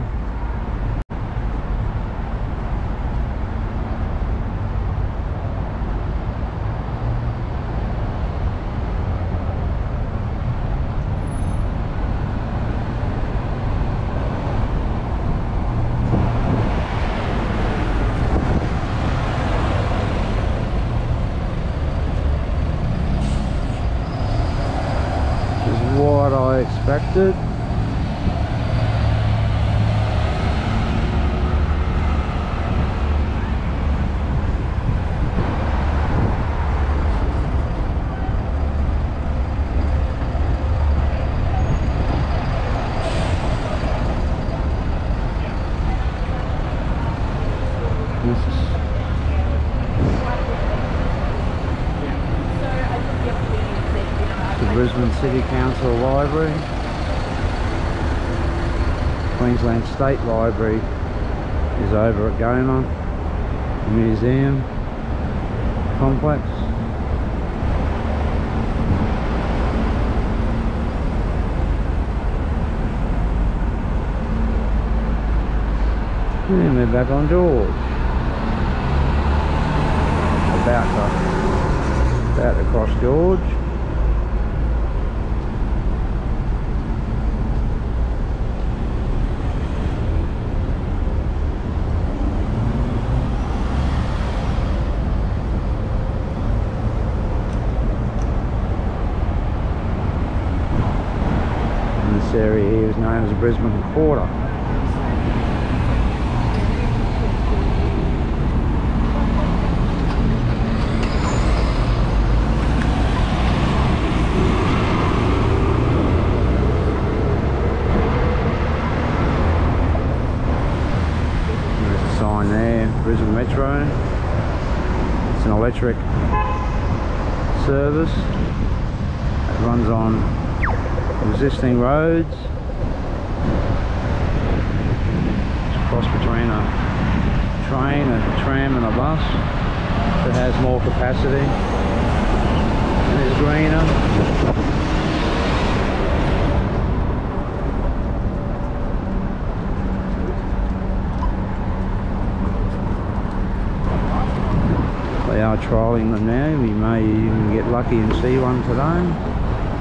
Which is what I expected. Brisbane City Council Library, Queensland State Library is over at Goma, the museum complex. And we're back on George. About to, about to cross George. This area here is known as the Brisbane Quarter. There's a sign there, Brisbane Metro. It's an electric service that runs on existing roads. It's cross between a train, a tram and a bus that has more capacity and is greener. They are trialling them now. We may even get lucky and see one today.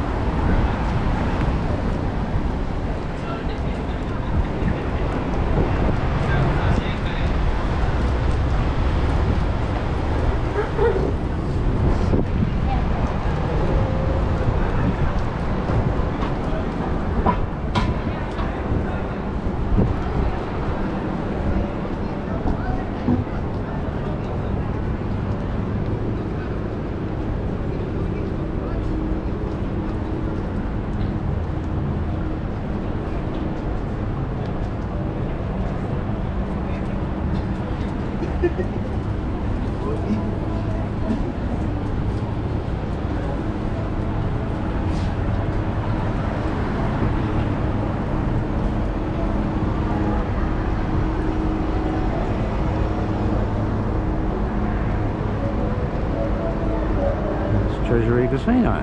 Treasury Casino,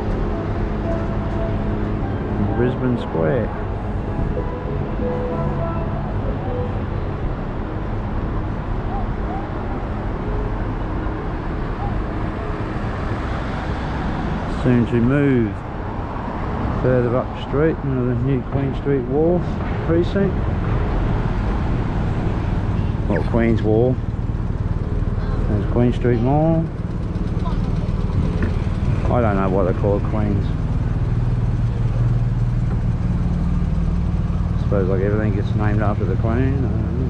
Brisbane Square. Soon to move further up the street into the new Queen Street Wharf precinct. Well, Queen's Wharf. There's Queen Street Mall. I don't know what they call it, Queens. I suppose like everything gets named after the Queen. I don't know.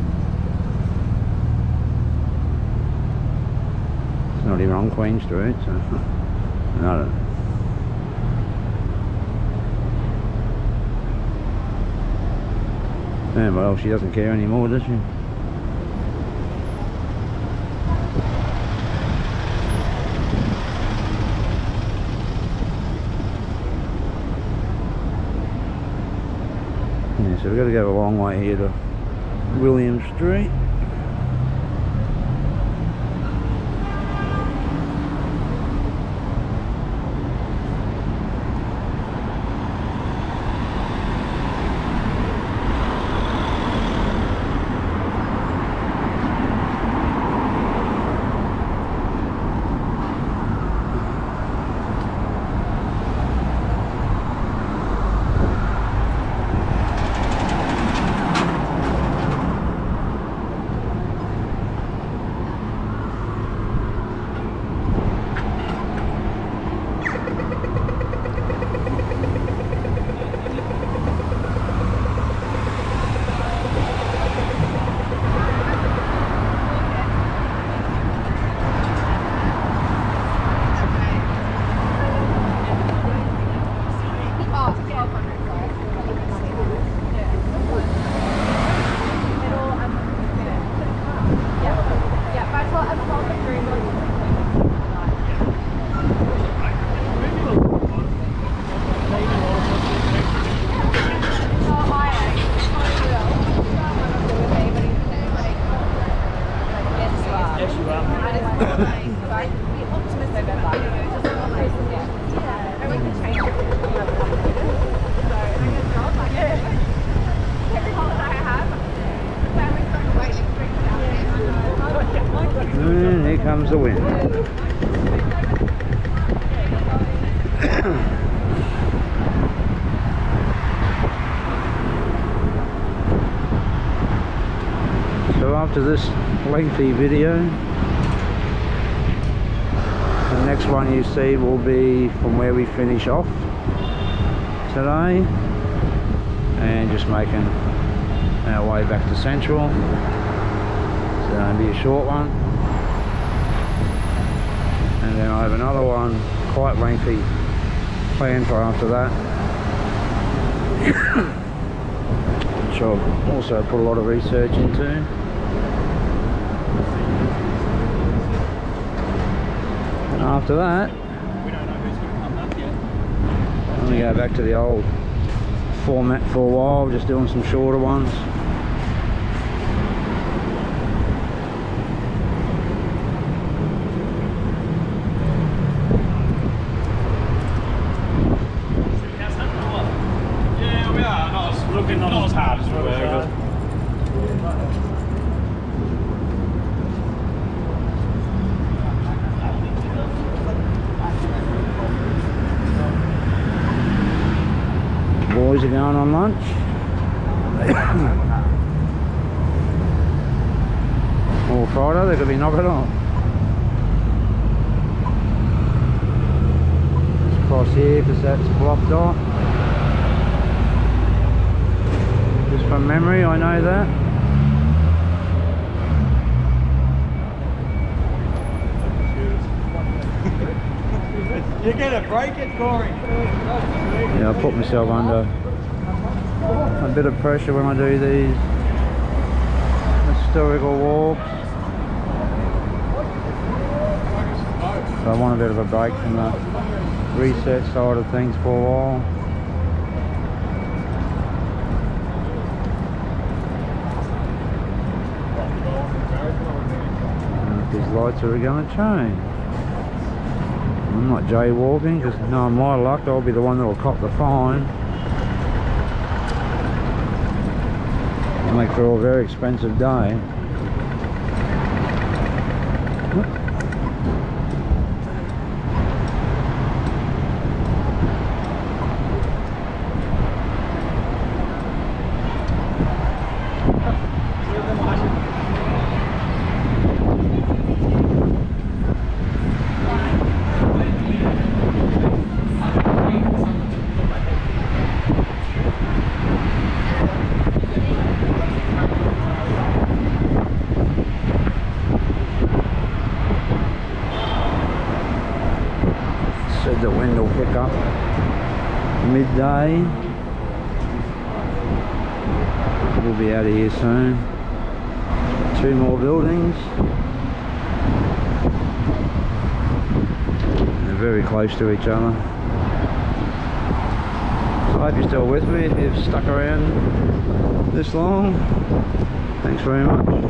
It's not even on Queen Street, so I don't know. Yeah, well, she doesn't care anymore, does she? Yeah, so we've got to go a long way here to William Street. And here comes the wind. So after this lengthy video, the next one you see will be from where we finish off today, and just making our way back to Central. So it'll be a short one, and then I have another one quite lengthy planned for after that, which I've also put a lot of research into. And after that, I'm going to go back to the old format for a while, just doing some shorter ones. Yeah, we are. Not as, looking not as hard as well. Boys are going on lunch. All Friday, they're going to be knocking off. Let's cross here because that's blocked off. Just from memory, I know that. You're going to break it, Corey. Yeah, I put myself under a bit of pressure when I do these historical walks. So I want a bit of a break from the research side of things for a while. And if these lights are going to change. I'm not jaywalking because, no, my luck, I'll be the one that will cop the fine. It'll make for a very expensive day. Said the wind will pick up midday. We'll be out of here soon. Two more buildings. They're very close to each other. So I hope you're still with me if you've stuck around this long. Thanks very much.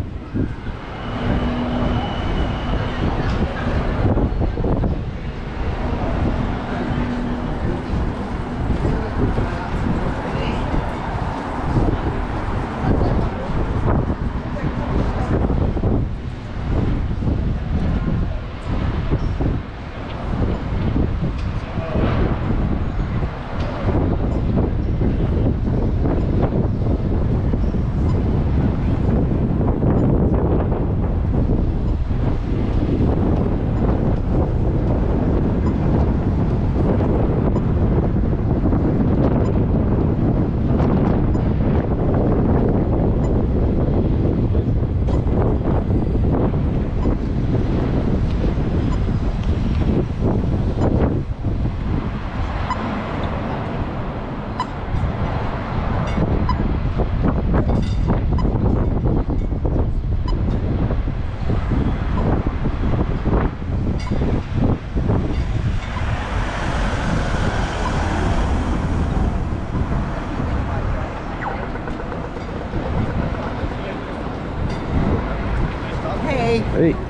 Hey. Think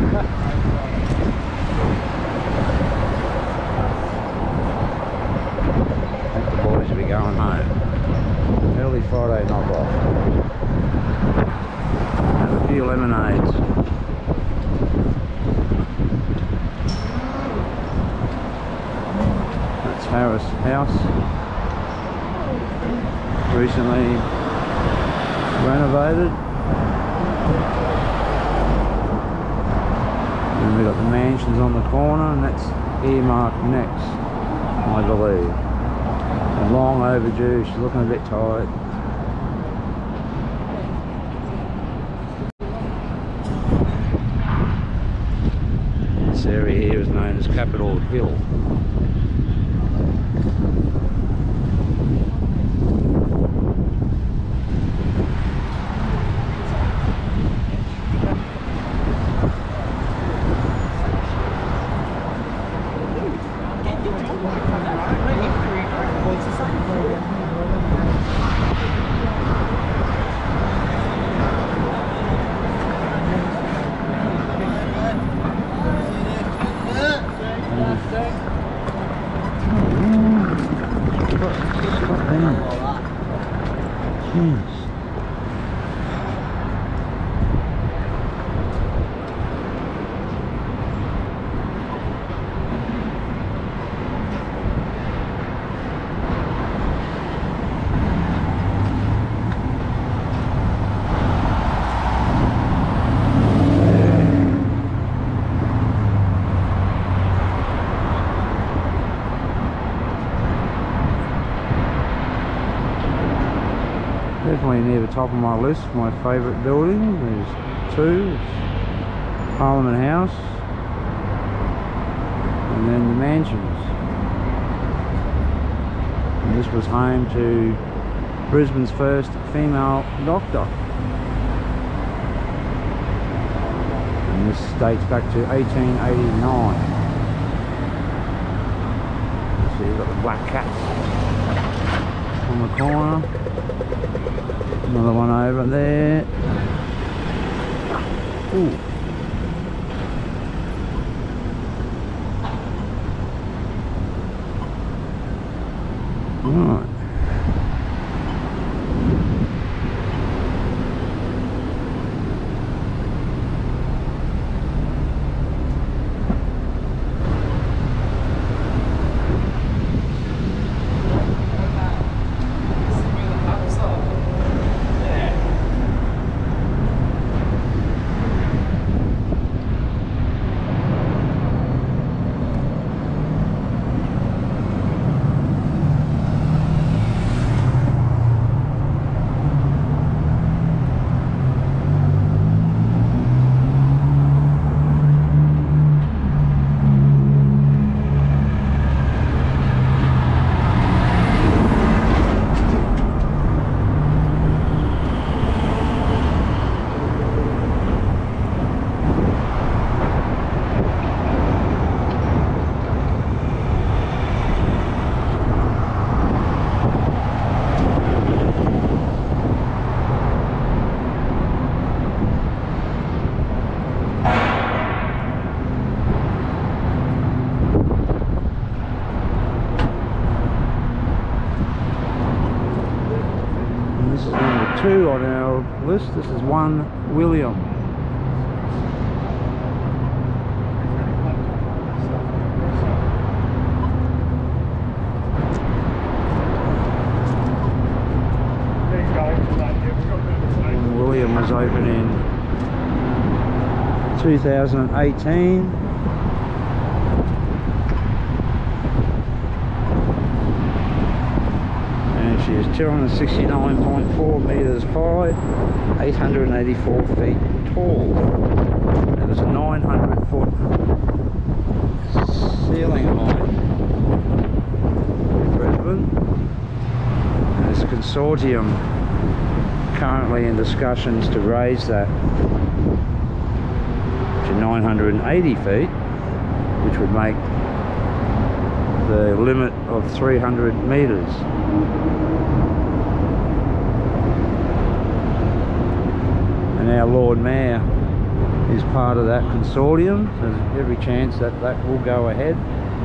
the boys will be going home. Early Friday knock off. Have a few lemonades. That's Harris House. Recently renovated. And we've got the mansions on the corner, and that's earmarked next, I believe. And long overdue, she's looking a bit tired. This area here is known as Capitol Hill. Definitely near the top of my list. My favourite building. There's two. It's Parliament House, and then the mansions. And this was home to Brisbane's first female doctor. And this dates back to eighteen eighty-nine. So you've got the black cats on the corner. Another one over there. Ooh. Right. This is number two on our list. This is one William. One William was opened in two thousand eighteen. She is two hundred sixty-nine point four metres high, eight hundred eighty-four feet tall. And there's a nine hundred foot ceiling height in Brisbane. And this consortium currently in discussions to raise that to nine hundred eighty feet, which would make the limit of three hundred metres. And our Lord Mayor is part of that consortium, so there's every chance that that will go ahead.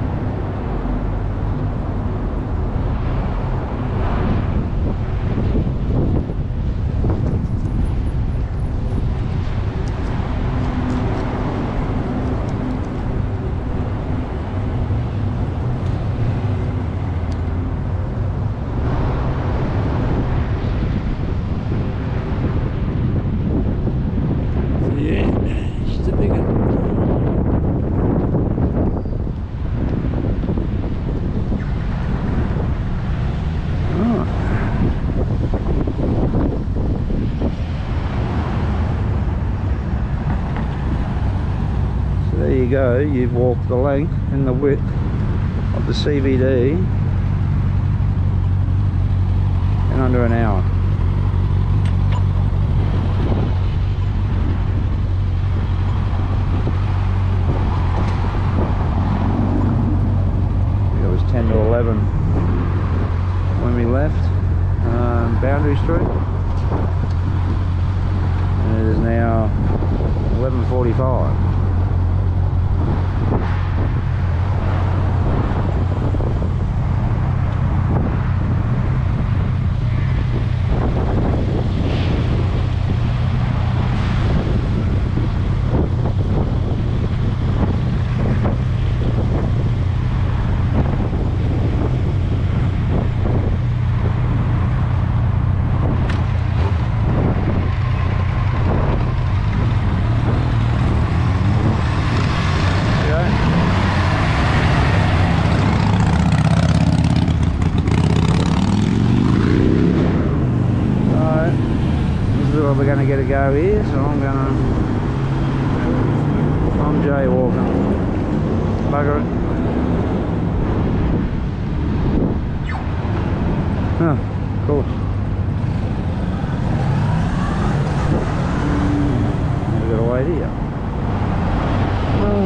There you go, you've walked the length and the width of the C B D in under an hour. It was ten to eleven when we left um, Boundary Street, and it is now eleven forty-five. We're going to get a go here, so I'm going to, I'm jaywalking, bugger it. Oh, of course. We've got to wait here. Oh.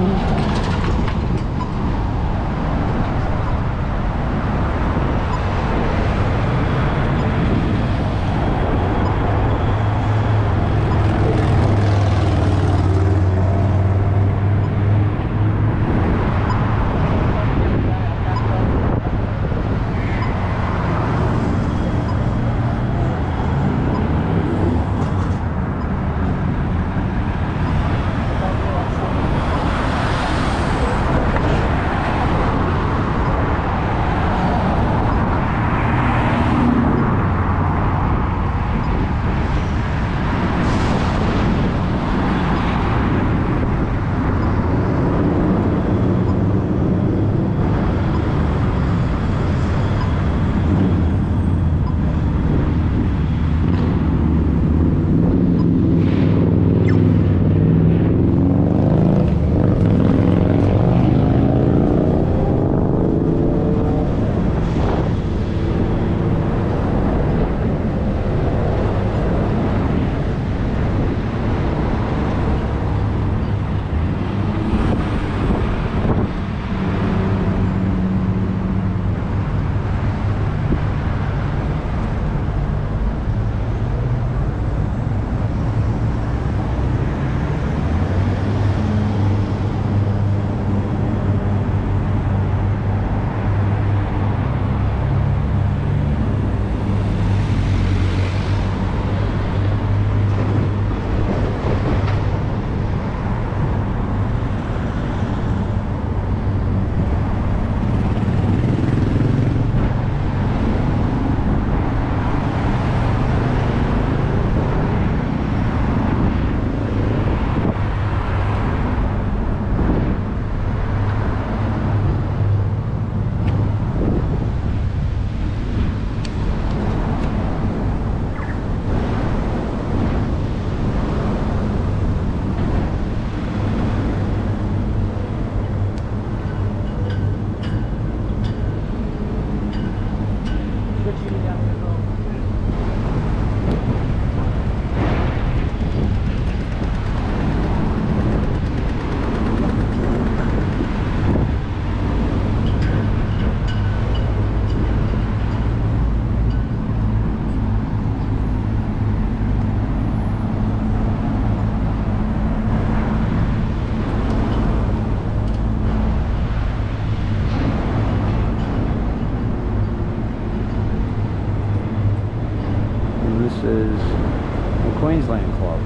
is the Queensland Club.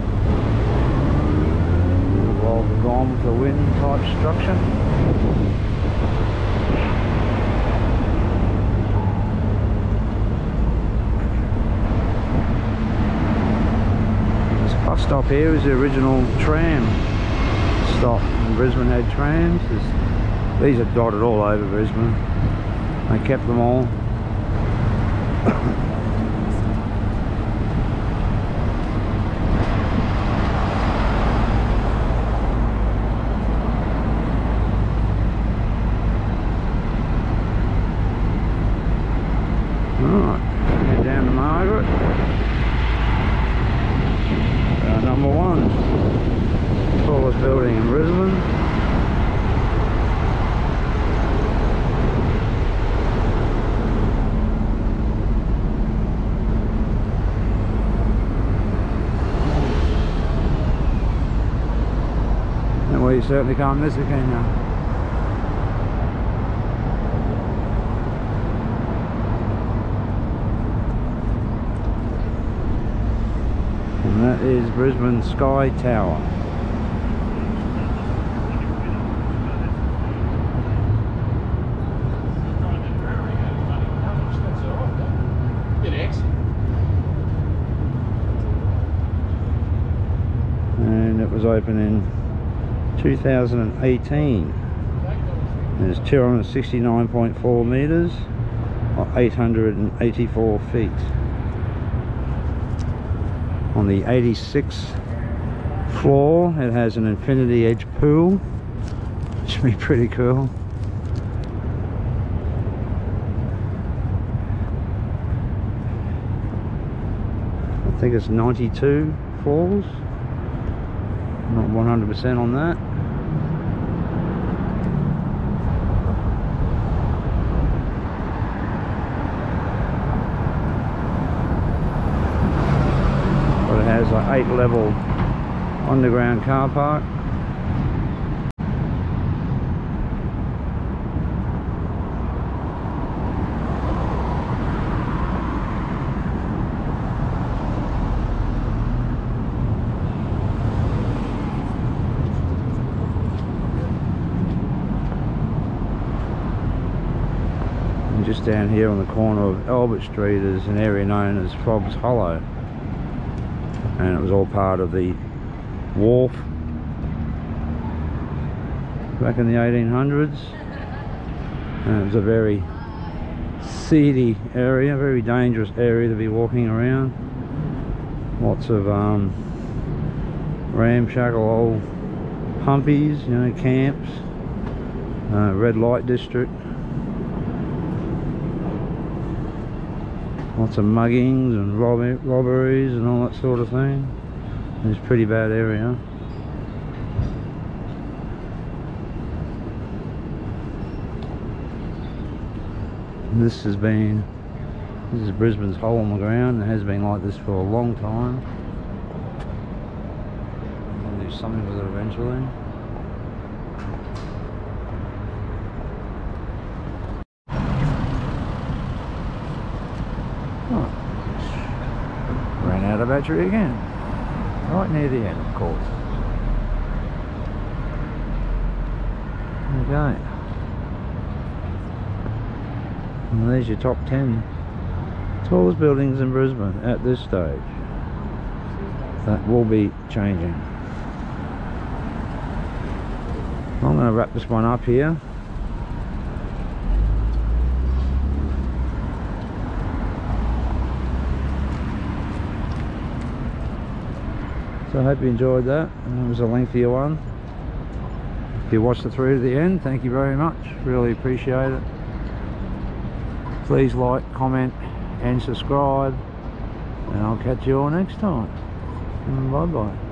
Well, gone with the wind type structure. This bus stop here is the original tram stop. Brisbane had trams. There's, these are dotted all over Brisbane. They kept them all. Alright, head down to Margaret. Uh, number one, tallest building in Brisbane. And well, you certainly can't miss it, can you? And that is Brisbane Sky Tower. And it was open in two thousand eighteen. There's two hundred sixty-nine point four metres or eight hundred eighty-four feet. On the eighty-sixth floor it has an infinity edge pool, which should be pretty cool. I think it's ninety-two floors, not one hundred percent on that. Has an eight level underground car park. And just down here on the corner of Albert Street is an area known as Frog's Hollow. And it was all part of the wharf back in the eighteen hundreds. And it was a very seedy area, very dangerous area to be walking around. Lots of um, ramshackle old humpies, you know, camps, uh, red light district. Lots of muggings and rob robberies and all that sort of thing. It's a pretty bad area. And this has been, this is Brisbane's hole in the ground. It has been like this for a long time. I'll do something with it eventually. Oh, ran out of battery again, right near the end, of course. Okay, and there's your top ten tallest buildings in Brisbane at this stage. That will be changing. I'm going to wrap this one up here. So I hope you enjoyed that. It was a lengthier one. If you watched it through to the end, thank you very much. Really appreciate it. Please like, comment and subscribe. And I'll catch you all next time. Bye bye.